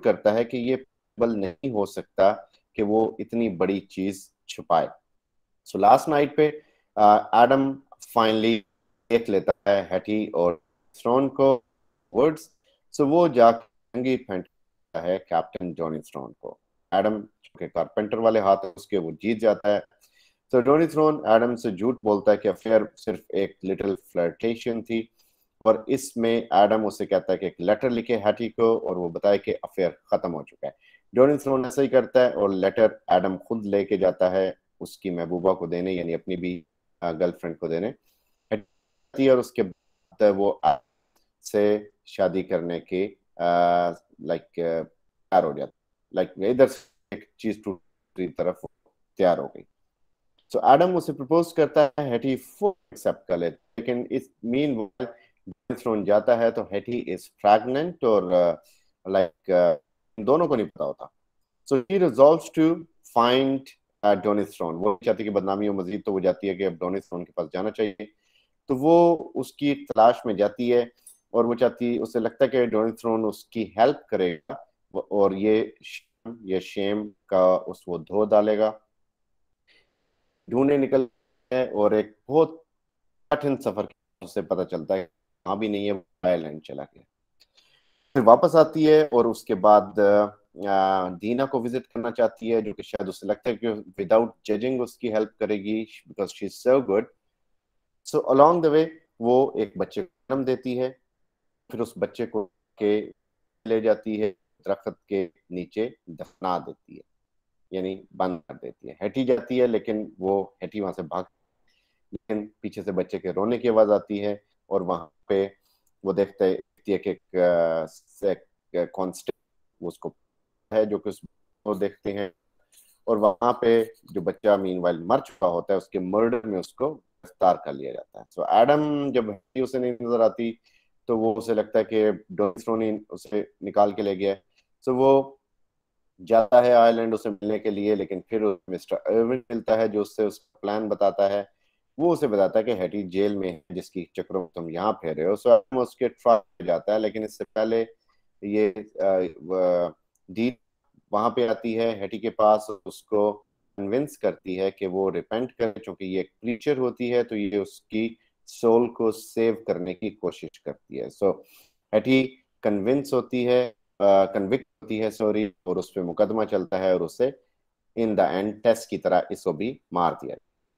करता है कि ये पॉसिबल नहीं हो सकता कि वो इतनी बड़ी चीज छुपाए। सो लास्ट नाइट पे एडम फाइनली देख लेता है हैटी और स्ट्रॉन को वर्ड्स। सो वो जाके जंगी फेंकता है कैप्टन जॉनी स्ट्रॉन को। एडम के कारपेंटर वाले हाथ उसके, वो जीत जाता है। तो जॉनी स्ट्रॉन एडम से झूठ बोलता है कि अफेयर सिर्फ एक लिटिल फ्लर्टेशन थी, और इसमें एडम उसे कहता है कि एक लेटर लिखे हैटी को और वो बताए कि अफेयर खत्म हो चुका है। जॉनी स्ट्रॉन ऐसा ही करता है और लेटर एडम खुद लेके जाता है उसकी महबूबा को देने, यानी अपनी भी गर्लफ्रेंड को देने। और उसके बाद वो से शादी करने की लाइक तैयार हो जाता, लाइक इधर से एक चीज दूसरी तरफ तैयार हो गई। सो एडम उसे प्रपोज करता है, हैटी फुल एक्सेप्ट कर लेता है, लेकिन इस मीन थ्रोन जाता है तो हैटी इज प्रेग्नेंट और लाइक uh, दोनों को नहीं पता होता। So he resolves to find Donnithorne. वो चाहती है कि बदनामी हो मजीद, तो वो जाती है कि अब डोनी थ्रोन के पास जाना चाहिए। तो वो उसकी तलाश में जाती है और वो चाहती, उसे लगता है कि डोनी थ्रोन उसकी हेल्प करेगा और ये ये शेम का उस वो धो डालेगा। ढूंढने निकल है और एक बहुत कठिन सफर उससे पता चलता है वहां भी नहीं है, वो आयरलैंड चला गया। फिर वापस आती है और उसके बाद दीना को विजिट करना चाहती है, जो कि शायद उसे लगता है कि विदाउट जजिंग उसकी हेल्प करेगी because she is so good. So along the way वो एक बच्चे को जन्म देती है, फिर उस बच्चे को के ले जाती है, दरख्त के नीचे दफना देती है, यानी बंद कर देती है। हैटी जाती है लेकिन वो हैटी वहां से भाग, लेकिन पीछे से बच्चे के रोने की आवाज आती है और वहां पे वो देखते है कि एक कांस्टेबल उसको है जो कि उसको देखते हैं, और वहां पे जो बच्चा मीनवाइल मर चुका होता है उसके मर्डर में उसको गिरफ्तार कर लिया जाता है। सो एडम जब हैटी उसे नहीं नजर आती तो वो उसे लगता है कि डोनी थ्रोन उसे निकाल के ले गया। सो वो जाता है आयरलैंड उसे मिलने के लिए, लेकिन फिर मिस्टर अर्विन मिलता है जो उससे उसका प्लान बताता है। वो उसे बताता है कि हैटी जेल में है जिसकी चक्रों में तुम यहाँ फेरे हो। सो उसके ट्रायल जाता है, लेकिन इससे पहले ये डी वहां पे आती है हैटी के पास, उसको कन्विंस करती है कि वो रिपेंट करे, क्योंकि ये एक क्रीचर होती है तो ये उसकी सोल को सेव करने की कोशिश करती है। सो हैटी कन्विंस होती है, कन्विक्ट uh, होती है सॉरी, और उस पर मुकदमा चलता है और उसे इन द एंड टेस्ट की तरह इसको भी मार दिया।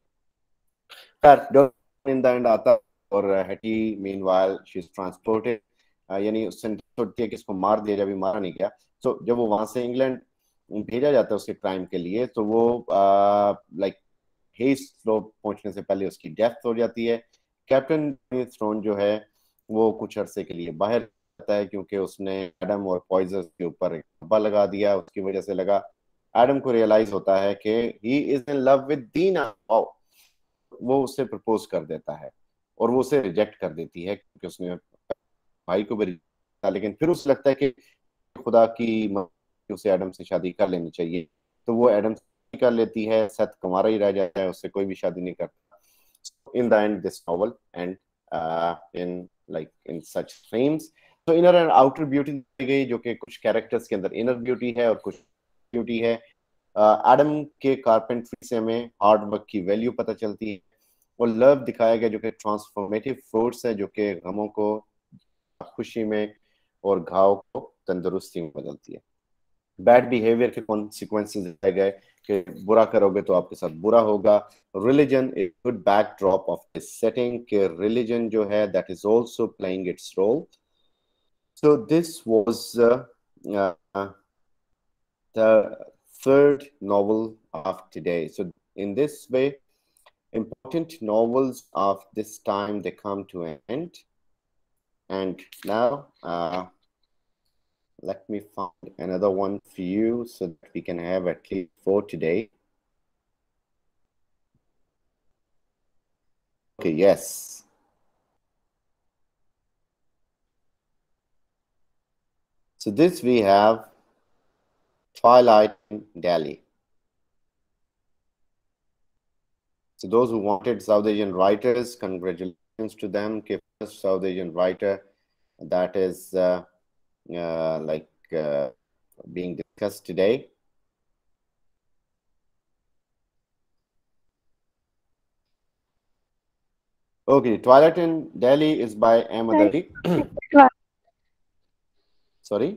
खैर इन द एंड आता और Hetty meanwhile she is transported, यानी उससे होती है कि इसको मार दिया, जब भी मारा नहीं गया। सो so, जब वो वहां से इंग्लैंड भेजा जाता है उसके क्राइम के लिए, तो वो लाइक हेस्लो पहुंचने से पहले उसकी डेथ हो जाती है। कैप्टन थ्रोन जो है वो कुछ अरसे के लिए बाहर रहता है क्योंकि उसने एडम और पॉइजन के ऊपर एक धब्बा लगा दिया, उसकी वजह से लगा। एडम को रियलाइज होता है कि he is in love with Dinah, वो उससे प्रपोज कर देता है और वो उसे रिजेक्ट कर देती है क्योंकि उसने भाई को भी था, लेकिन फिर उसे लगता है कि खुदा की उसे एडम से शादी कर लेनी चाहिए, तो वो एडम से कर लेती है। सेथ कुंवारा ही रह जाता है, उससे कोई भी शादी नहीं करता। In the end this novel and in like in such themes. तो इनर एंड आउटर ब्यूटी दी गई, जो कि कुछ कैरेक्टर्स के अंदर इनर ब्यूटी है और कुछ ब्यूटी है। एडम uh, के कारपेंट्री से हमें हार्ड वर्क की वैल्यू पता चलती है, और लव दिखाया गया जो कि ट्रांसफॉर्मेटिव फोर्स है, जो कि गमों को खुशी में और घाव को तंदुरुस्ती में बदलती है। बैड बिहेवियर के कॉन्सिक्वेंसेस दिए गए कि बुरा करोगे तो आपके साथ बुरा होगा। Religion a good backdrop of this setting, के रिलीजन जो है that is also playing its role. So this was the third novel of today. So in this way, important novels of this time, they come to an end. And now uh, let me find another one for you so that we can have at least four today. Okay, yes. So this we have Twilight in Delhi. So those who wanted South Asian writers, congratulations to them. Okay, first South Asian writer, that is uh, uh, like uh, being discussed today. Okay, Twilight in Delhi is by Ahmed Ali. Sorry?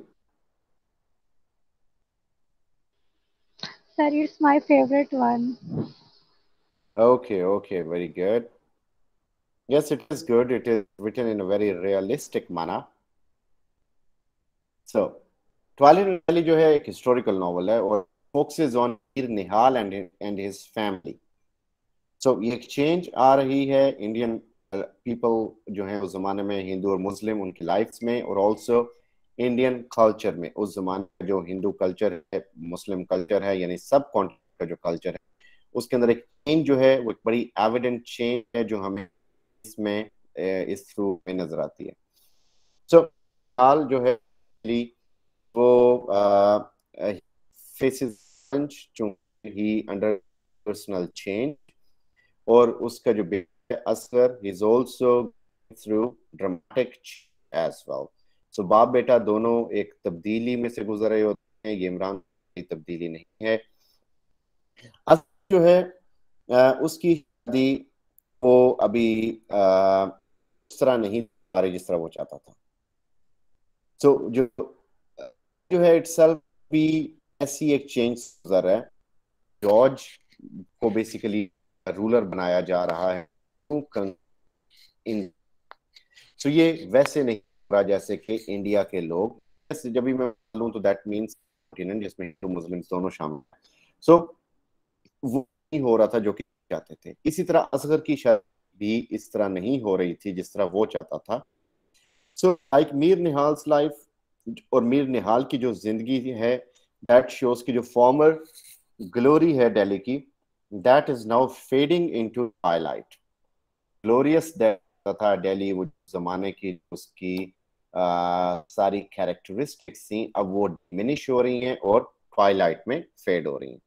Sir, it's my favorite one. Okay, okay, very good. Yes, it is good. It is written in a very realistic manner. So, Twilight in Delhi जो है एक historical novel है और focuses on Mir Nihal and and his family. So, ये एक change आ रही है Indian people जो है उस जमाने में हिंदू और मुस्लिम उनकी लाइफ्स में, और also इंडियन कल्चर में उस जमाने का जो हिंदू कल्चर है, मुस्लिम कल्चर है, यानी सब कॉन्टिनेंट का जो कल्चर है, उसके अंदर एक चेंज जो है वो एक बड़ी एविडेंट चेंज है जो हमें इसमें इस थ्रू में नजर आती है. सो so, हाल जो है वो faces he under personal change, और उसका जो बेटा Asghar is also through dramatic as well. So बाप बेटा दोनों एक तब्दीली में से गुजर रहे होते हैं. ये इमरान की तब्दीली नहीं है. असगर जो है आ, उसकी शादी वो अभी उस तरह नहीं आ रही जिस तरह वो चाहता था. सो so, जो जो है इटसेल्फ भी ऐसी एक चेंज गुजर है. जॉर्ज को बेसिकली रूलर बनाया जा रहा है इन. सो so, ये वैसे नहीं हो रहा जैसे कि इंडिया के लोग, जब भी मैं बोलूं तो दैट मीन्स जिसमें हिंदू मुस्लिम दोनों शामिल. सो so, वो नहीं हो रहा था जो कि चाहते थे. इसी तरह असगर की शादी भी इस तरह नहीं हो रही थी जिस तरह वो चाहता था. So like Mir Nihal's life, और मीर निहाल की जो जिंदगी है, दैट शोज की जो फॉर्मर ग्लोरी है दिल्ली की, that is now fading into twilight. Glorious था दिल्ली वो जमाने की, उसकी आ, सारी कैरेक्टरिस्टिक्स थी, अब वो डिमिनिश हो रही हैं और ट्वाइलाइट में फेड हो रही हैं.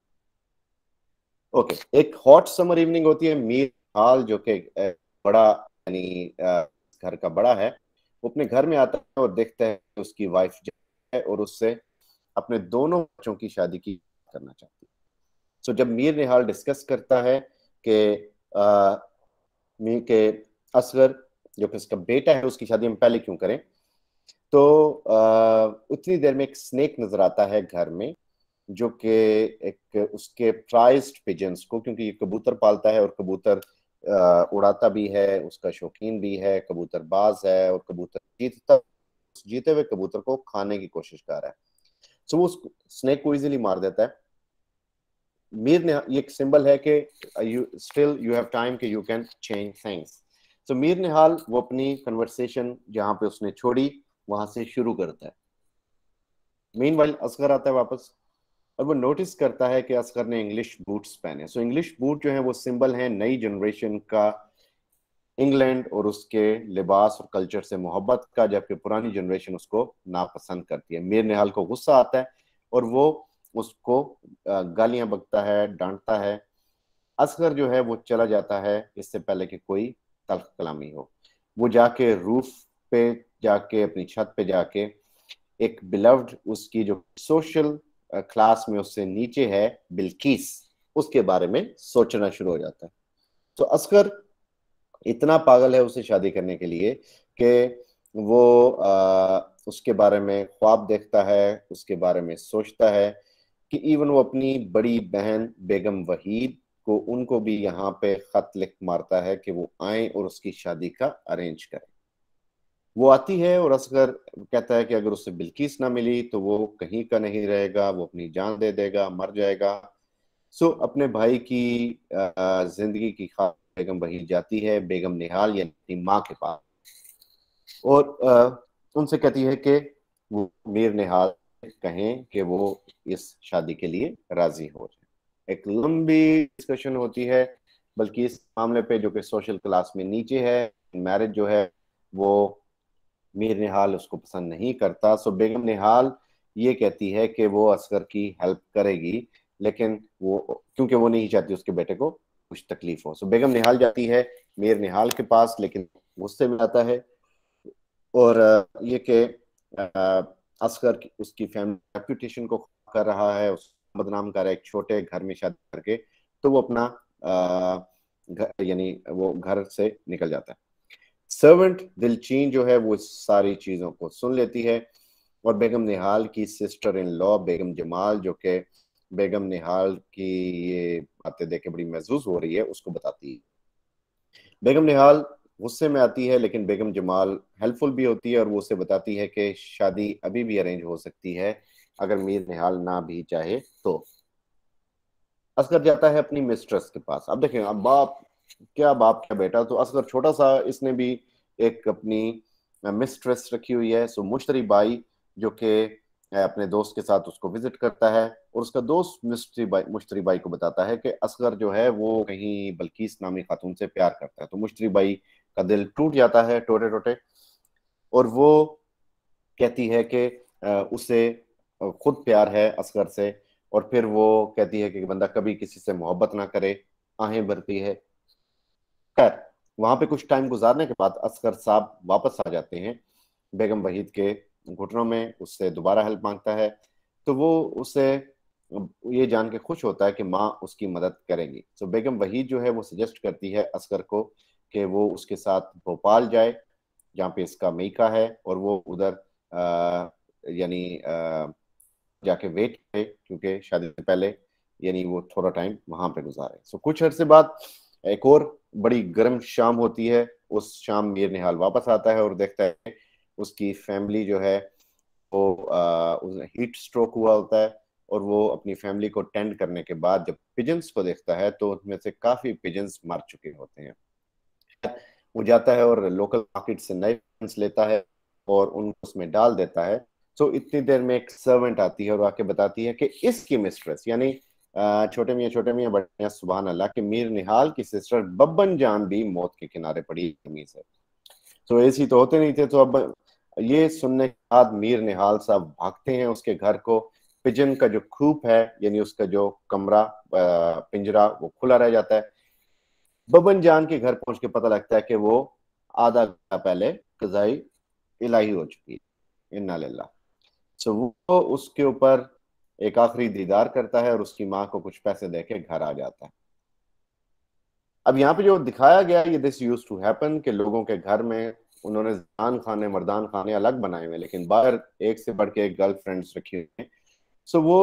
Okay okay. एक हॉट समर इवनिंग होती है. मीर हाल जो कि बड़ा यानी घर का बड़ा है, वो अपने घर में आता है और देखता है कि उसकी वाइफ है और उससे अपने दोनों बच्चों की शादी की करना चाहती है. सो so, जब मीर निहाल डिस्कस करता है कि मीर के असगर जो कि उसका बेटा है उसकी शादी हम पहले क्यों करें, तो आ, उतनी देर में एक स्नेक नजर आता है घर में, जो कि एक उसके प्राइज्ड पिजन्स को, क्योंकि ये कबूतर पालता है और कबूतर उड़ाता भी है, उसका शौकीन भी है, कबूतर बाज है, और कबूतर जीतता जीते हुए कबूतर को खाने की कोशिश कर रहा है. सो वो उस स्नेक को इजीली मार देता है. मीर ने ये एक सिंबल है कि you still you have time कि you can change things. So Mir Nihal वो अपनी कन्वर्सेशन जहां पे उसने छोड़ी वहां से शुरू करता है. मीनवाइल असगर आता है वापस और वो नोटिस करता है कि असगर ने इंग्लिश बूट्स पहने. सो इंग्लिश बूट जो है वो सिंबल है नई जनरेशन का इंग्लैंड और उसके लिबास और कल्चर से मोहब्बत का, जबकि पुरानी जनरेशन उसको नापसंद करती है. मीर निहाल को गुस्सा आता है और वो उसको गालियां बकता है, डांटता है. असगर जो है वो चला जाता है इससे पहले कि कोई तल्ख कलामी हो. वो जाके रूफ पे जाके अपनी छत पे जाके एक बिलव्ड उसकी जो सोशल क्लास में उससे नीचे है बिल्किस, उसके बारे में सोचना शुरू हो जाता है. तो असगर इतना पागल है उसे शादी करने के लिए कि वो आ, उसके बारे में ख्वाब देखता है, उसके बारे में सोचता है कि इवन वो अपनी बड़ी बहन बेगम वहीद को, उनको भी यहाँ पे खत लिख मारता है कि वो आए और उसकी शादी का अरेंज करें. वो आती है और असगर कहता है कि अगर उससे बिल्किस ना मिली तो वो कहीं का नहीं रहेगा, वो अपनी जान दे देगा, मर जाएगा. सो अपने भाई की जिंदगी की खातिर बेगम वहीद जाती है बेगम निहाल यानी अपनी माँ के पास, और आ, उनसे कहती है कि वो मीर निहाल कहें कि वो इस शादी के लिए राजी हो जाए. एक लंबी डिस्कशन होती है, बल्कि इस मामले पे जो कि सोशल क्लास में नीचे है, मैरिज जो है वो मीर निहाल उसको पसंद नहीं करता. सो बेगम निहाल ये कहती है कि वो असगर की हेल्प करेगी, लेकिन वो क्योंकि वो नहीं चाहती उसके बेटे को कुछ तकलीफ हो. सो बेगम निहाल जाती है मीर निहाल के पास, लेकिन गुस्से में आता है और ये कि असगर की, उसकी फैमिली रेपुटेशन को कर रहा है, उसको बदनाम कर रहा है एक छोटे घर में शादी करके, तो वो अपना घर यानी वो घर से निकल जाता है। सर्वेंट दिलचीन जो है वो सारी चीजों को सुन लेती है और बेगम निहाल की sister in law Begum Jamal, जो कि बेगम निहाल की ये बातें देख के बड़ी महसूस हो रही है, उसको बताती है। बेगम निहाल गुस्से में आती है, लेकिन बेगम जमाल हेल्पफुल भी होती है और वो उसे बताती है कि शादी अभी भी अरेंज हो सकती है अगर मीर निहाल ना भी चाहे तो। असगर जाता है अपनी मिस्ट्रेस के पास। अब देखें, अब बाप क्या बाप क्या बेटा, तो असगर छोटा सा, इसने भी एक अपनी मिस्ट्रेस रखी हुई है। सो मुश्तरी बाई जो कि अपने दोस्त के साथ उसको विजिट करता है और उसका दोस्त मुश्तरी बाई मुश्तरी बाई को बताता है कि असगर जो है वो कहीं बल्कीस नामी खातून से प्यार करता है। तो मुश्तरी बाई का दिल टूट जाता है टोटे टोटे, और वो कहती है कि उसे खुद प्यार है असगर से, और फिर वो कहती है कि बंदा कभी किसी से मोहब्बत ना करे, आहें भरती है। खैर, वहां पे कुछ टाइम गुजारने के बाद असगर साहब वापस आ जाते हैं बेगम वहीद के घुटनों में, उससे दोबारा हेल्प मांगता है। तो वो उसे ये जान के खुश होता है कि माँ उसकी मदद करेंगी। तो बेगम वहीद जो है वो सजेस्ट करती है असगर को कि वो उसके साथ भोपाल जाए, जहाँ पे इसका मेका है, और वो उधर यानी जाके वेट करे, क्योंकि शादी से पहले यानी वो थोड़ा टाइम वहां पे गुजारे। सो कुछ अरसे बाद एक और बड़ी गर्म शाम होती है। उस शाम मीर निहाल वापस आता है और देखता है उसकी फैमिली जो है वो हीट स्ट्रोक हुआ होता है, और वो अपनी फैमिली को टेंड करने के बाद जब पिजन्स को देखता है तो उनमें से काफी पिजन्स मर चुके होते हैं। वो जाता है और लोकल मार्केट से नए पिजन्स लेता है और उनको उसमें डाल देता है। तो इतनी देर में एक सर्वेंट आती है और आके बताती है कि इसकी मिस्ट्रेस यानी छोटे मियाँ छोटे मियाँ बड़े मियाँ सुभान अल्लाह के मीर निहाल की सिस्टर बब्बन जान भी मौत के किनारे पड़ी जमीन से। तो ऐसी तो होते नहीं थे। तो अब ये सुनने के बाद मीर निहाल साहब भागते हैं उसके घर को। पिजन का जो खूप है यानी उसका जो कमरा पिंजरा वो खुला रह जाता है। बबन जान के घर पहुंच के पता लगता है कि वो आधा घंटा पहले कज़ाई इलाही हो चुकी है। इन्ना लिल्लाह। सो वो उसके ऊपर एक आखिरी दीदार करता है और उसकी माँ को कुछ पैसे देके घर आ जाता है। अब यहाँ पे जो दिखाया गया ये दिस यूज्ड टू हैपन कि लोगों के घर में उन्होंने जान खाने मर्दान खाने अलग बनाए हुए, लेकिन बाहर एक से बढ़ के एक गर्लफ्रेंड्स रखी हुई हैं। सो वो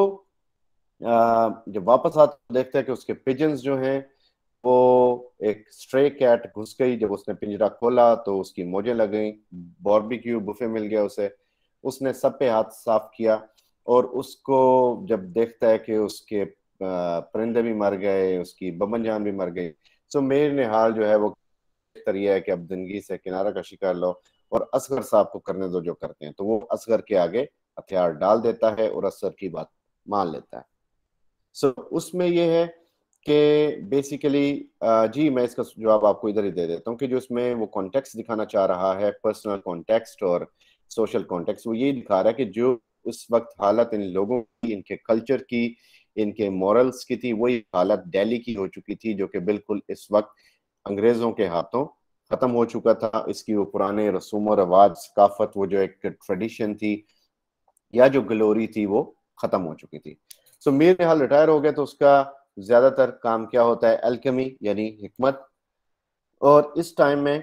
आ, जब वापस आता देखता है कि उसके पिजन्स जो हैं वो एक स्ट्रे कैट घुस गई। जब उसने पिंजरा खोला तो उसकी मोजें लग गई, बारबेक्यू बुफे मिल गया उसे। उसने सब पे हाथ साफ किया और उसको जब देखता है कि उसके परिंदे भी मर गए, उसकी बमन जान भी मर गई। सो मेर ने हाल जो है वो तरीका है कि अब जिंदगी से किनारा कशी कर लो और असगर साहब को करने दो जो करते हैं। तो वो असगर के आगे हथियार डाल देता है और असगर की बात मान लेता है। सो so, उसमें ये है कि बेसिकली जी मैं इसका जवाब आपको इधर ही दे देता हूँ कि जो इसमें वो कॉन्टेक्स्ट दिखाना चाह रहा है, पर्सनल कॉन्टेक्स्ट और सोशल कॉन्टेक्स्ट, वो ये दिखा रहा है कि जो उस वक्त हालत इन लोगों की, इनके कल्चर की, इनके मॉरल्स की थी, वही हालत दिल्ली की हो चुकी थी, जो कि बिल्कुल इस वक्त अंग्रेजों के हाथों खत्म हो चुका था। इसकी वो पुराने रसूम और रवाज, सकाफत, वो जो एक ट्रेडिशन थी या जो ग्लोरी थी वो खत्म हो चुकी थी। सो मीर निहाल रिटायर हो गया तो उसका ज्यादातर काम क्या होता है, एल्केमी यानी हिकमत। और इस टाइम में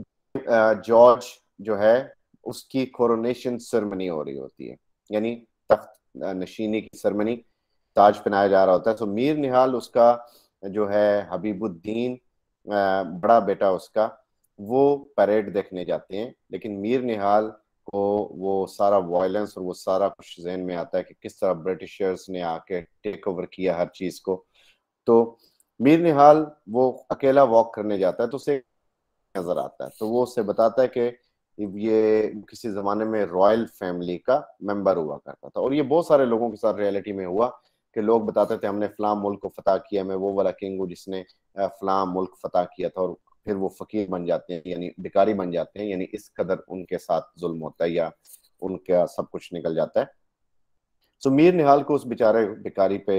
जॉर्ज जो है उसकी कोरोनेशन सेरेमनी हो रही होती है, यानी तख्त नशीनी की सेरेमनी, ताज पहनाया जा रहा होता है। सो मीर निहाल उसका जो है हबीबुद्दीन बड़ा बेटा उसका, वो परेड देखने जाते हैं। लेकिन मीर निहाल को वो सारा वायलेंस और वो सारा कुछ जहन में आता है कि किस तरह ब्रिटिशर्स ने आके टेक ओवर किया हर चीज को। तो मीर निहाल वो अकेला वॉक करने जाता है तो उसे नजर आता है, तो वो उससे बताता है कि ये किसी जमाने में रॉयल फैमिली का मेंबर हुआ करता था। और ये बहुत सारे लोगों के साथ रियलिटी में हुआ कि लोग बताते थे हमने फलां मुल्क को फतह किया, मैं वो वाला किंग हूँ जिसने फलां मुल्क फतह किया था, और फिर वो फकीर बन जाते हैं यानी भिखारी बन जाते हैं, यानी इस कदर उनके साथ जुल्म होता है या उनका सब कुछ निकल जाता है। सो मीर निहाल को उस बेचारे भिखारी पे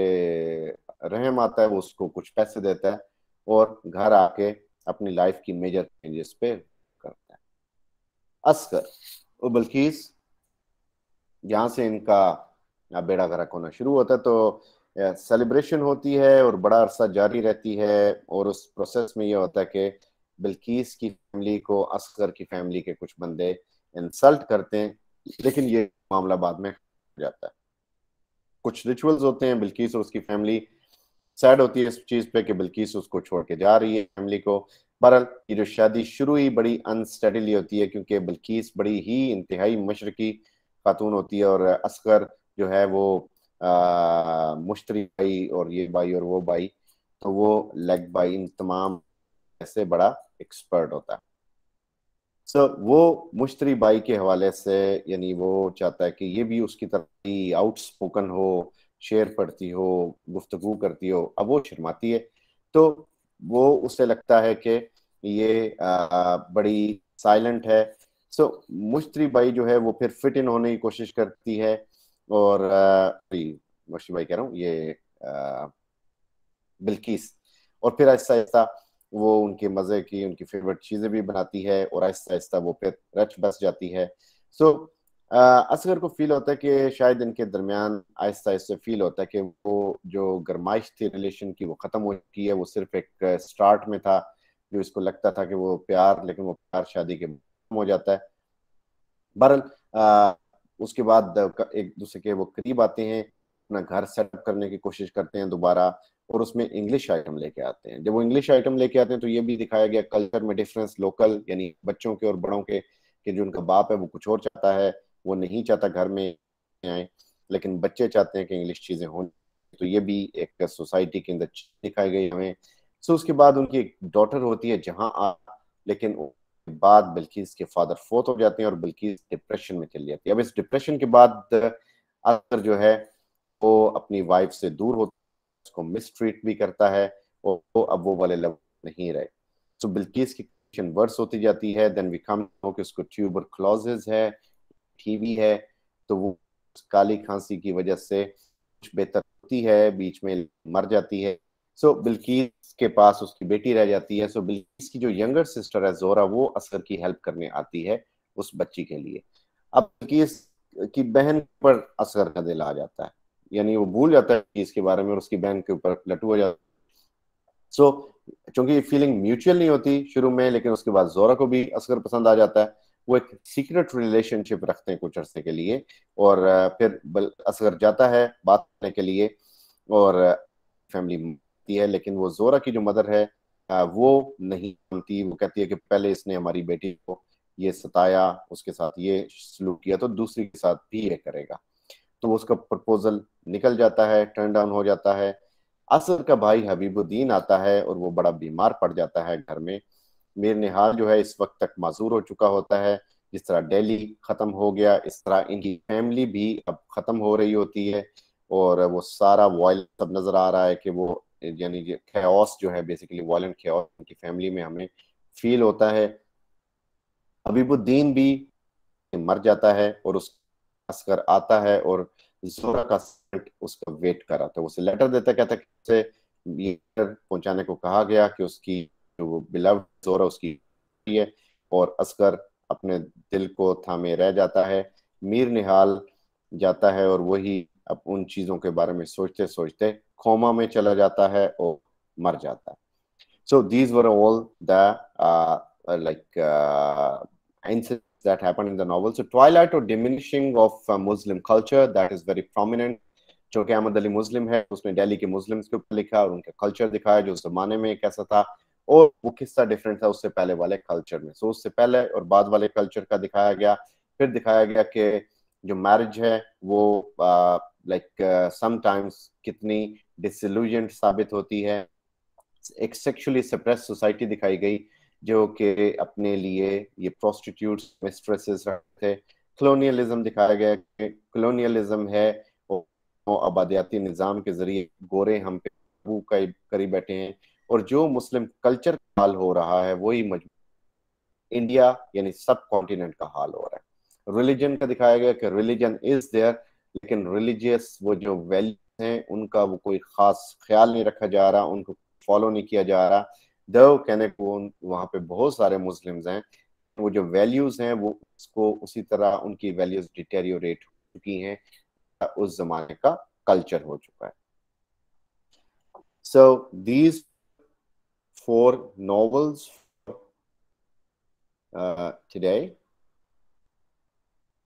रहम आता है, वो उसको कुछ पैसे देता है और घर आके अपनी लाइफ की मेजर चेंजेस पे करता है। असगर और बल्कीस यहाँ से इनका बेड़ा गर्क होना शुरू होता है। तो सेलिब्रेशन होती है और बड़ा अरसा जारी रहती है, और उस प्रोसेस में ये होता है कि बिल्किस की फैमिली को असगर की फैमिली के कुछ बंदे इंसल्ट करते हैं, लेकिन ये मामला बाद में हो जाता है। कुछ रिचुअल्स होते हैं, बिल्किस और उसकी फैमिली सैड होती है इस चीज पे कि बिल्किस उसको छोड़ के जा रही है फैमिली को। बहरहाल ये जो शादी शुरू ही बड़ी अनस्टेडली होती है, क्योंकि बिल्किस बड़ी ही इंतहाई मशरकी खातून होती है, और असगर जो है वो आ, मुश्तरी भाई और ये भाई और वो भाई, तो वो लेग भाई इन तमाम ऐसे बड़ा एक्सपर्ट होता है। सो so, वो मुश्तरी बाई के हवाले से, यानी वो चाहता है कि ये भी उसकी तरह ही आउटस्पोकन हो, शेर पढ़ती हो, गुफ्तगू करती हो। अब वो शर्माती है, तो वो उसे लगता है कि ये आ, बड़ी साइलेंट है। सो so, मुश्तरी बाई जो है वो फिर फिट इन होने की कोशिश करती है, और आ, मुश्तरी बाई कह रहा हूँ, ये आ, बिल्किस। और फिर आहिस्ता आहिस्ता वो उनके मजे की, उनकी फेवरेट चीजें भी बनाती है, और आहिस्ता आहिस्ता वो फिर रच बस जाती है। सो असगर को फील होता है कि शायद इनके दरमियान आहिस्ता आहिस्ता फील होता है कि वो जो गरमाइश थी रिलेशन की वो खत्म हो चुकी है। वो सिर्फ एक स्टार्ट में था, जो इसको लगता था कि वो प्यार, लेकिन वो प्यार शादी के खत्म हो जाता है। बहरहाल उसके बाद एक दूसरे के वो करीब आते हैं, अपना घर सेटअप करने की कोशिश करते हैं दोबारा, और उसमें इंग्लिश आइटम लेके आते हैं। जब वो इंग्लिश आइटम लेके आते हैं तो ये भी दिखाया गया कल्चर में डिफरेंस, लोकल यानी बच्चों के और बड़ों के, कि जो उनका बाप है वो कुछ और चाहता है, वो नहीं चाहता घर में आए, लेकिन बच्चे चाहते हैं कि इंग्लिश चीजें हों। तो ये भी एक सोसाइटी के अंदर दिखाई गई हमें। सो उसके बाद उनकी एक डॉटर होती है जहां आ, लेकिन बाद बिल्किस के फादर फोत हो जाते हैं और बिल्किस डिप्रेशन में चली जाती है। अब इस डिप्रेशन के बाद अक्सर जो है वो अपनी वाइफ से दूर होता है, उसको मिसट्रीट भी करता है, और वो अब वो वाले लव नहीं रहे। तो बिल्किस की कंडीशन वर्स होती जाती है। देन वी कम हो कि उसको ट्यूबरक्लोसिस है, टीबी है। तो वो काली खांसी की वजह से कुछ बेहतर होती है, बीच में मर जाती है। सो so, बिल्किस के पास उसकी बेटी रह जाती है। सो so, बिल्किस की जो यंगर सिस्टर है जोरा, वो असगर की हेल्प करने आती है उस बच्ची के लिए। अब बिल्किस की बहन पर असगर का दिल आ जाता है, यानी वो भूल जाता है कि इसके बारे में, और उसकी बहन के ऊपर लटू हो जाता है। सो so, चूंकि ये फीलिंग म्यूचुअल नहीं होती शुरू में, लेकिन उसके बाद जोरा को भी असगर पसंद आ जाता है। वो एक सीक्रेट रिलेशनशिप रखते हैं कुछ अरसे के लिए, और फिर असगर जाता है बात करने के लिए, और फैमिली मानती है, लेकिन वो जोरा की जो मदर है वो नहीं मानती। वो कहती है कि पहले इसने हमारी बेटी को ये सताया, उसके साथ ये सलूक किया, तो दूसरी के साथ भी ये करेगा। तो उसका प्रपोजल निकल जाता है, टर्न डाउन हो जाता है। असर का भाई हबीबुद्दीन आता है, और वो बड़ा बीमार पड़ जाता है घर में। मीर निहाल जो है इस वक्त तक माजूर हो चुका होता है। जिस तरह दिल्ली खत्म हो गया, इस तरह इनकी फैमिली भी अब खत्म हो रही होती है, और वो सारा वायलेंस सब नजर आ रहा है कि वो यानी कैओस जो है, बेसिकली वायलेंट कैओस उनकी फैमिली में हमें फील होता है। हबीबुद्दीन भी मर जाता है, और उस असगर आता है और जोरा का उसका वेट कर रहा था। उसे लेटर देता, कहता कि उसे ये लेटर पहुंचाने को कहा गया कि उसकी जो वो बिलव्ड जोरा उसकी है, और असगर अपने दिल को थामे रह जाता है। मीर निहाल जाता है, और वही अब उन चीजों के बारे में सोचते सोचते कोमा में चला जाता है और मर जाता है। So these were all the uh, uh, like uh, incidents that happened in the novel. So twilight or diminishing of uh, Muslim culture, that is very prominent. जो कि अहमद अली मुस्लिम है, उसने दिल्ली के मुस्लिम्स के ऊपर लिखा और उनका कल्चर दिखाया जो उस जमाने में कैसा था, और वो किस्सा डिफरेंट था उससे पहले वाले कल्चर में। सो उससे पहले और बाद वाले कल्चर का दिखाया गया। फिर दिखाया गया कि जो मैरिज है वो लाइक समटाइम्स कितनी डिसइल्यूजन्ड साबित होती है। एक सेक्सुअली सप्रेस सोसाइटी दिखाई गई, जो कि अपने लिए ये प्रोस्टिट्यूट्स मिस्ट्रेसेस रखते थे। कलोनियलिज्म दिखाया गया कि कलोनियलिज्म है और आबादियाती निज़ाम के जरिए गोरे हम पे करी बैठे हैं, और जो मुस्लिम कल्चर का हाल हो रहा है वही मजबूर इंडिया यानी सब कॉन्टिनेंट का हाल हो रहा है। रिलीजन का दिखाया गया कि रिलीजन इज देयर, लेकिन रिलीजियस वो जो वैल्यूज हैं उनका वो कोई खास ख्याल नहीं रखा जा रहा, उनको फॉलो नहीं किया जा रहा। दो कहने को वहां पे बहुत सारे मुस्लिम्स हैं, वो जो वैल्यूज हैं वो उसको उसी तरह उनकी वैल्यूज डिटेरियोरेट चुकी हैं, उस जमाने का कल्चर हो चुका है. So these four novels uh, today.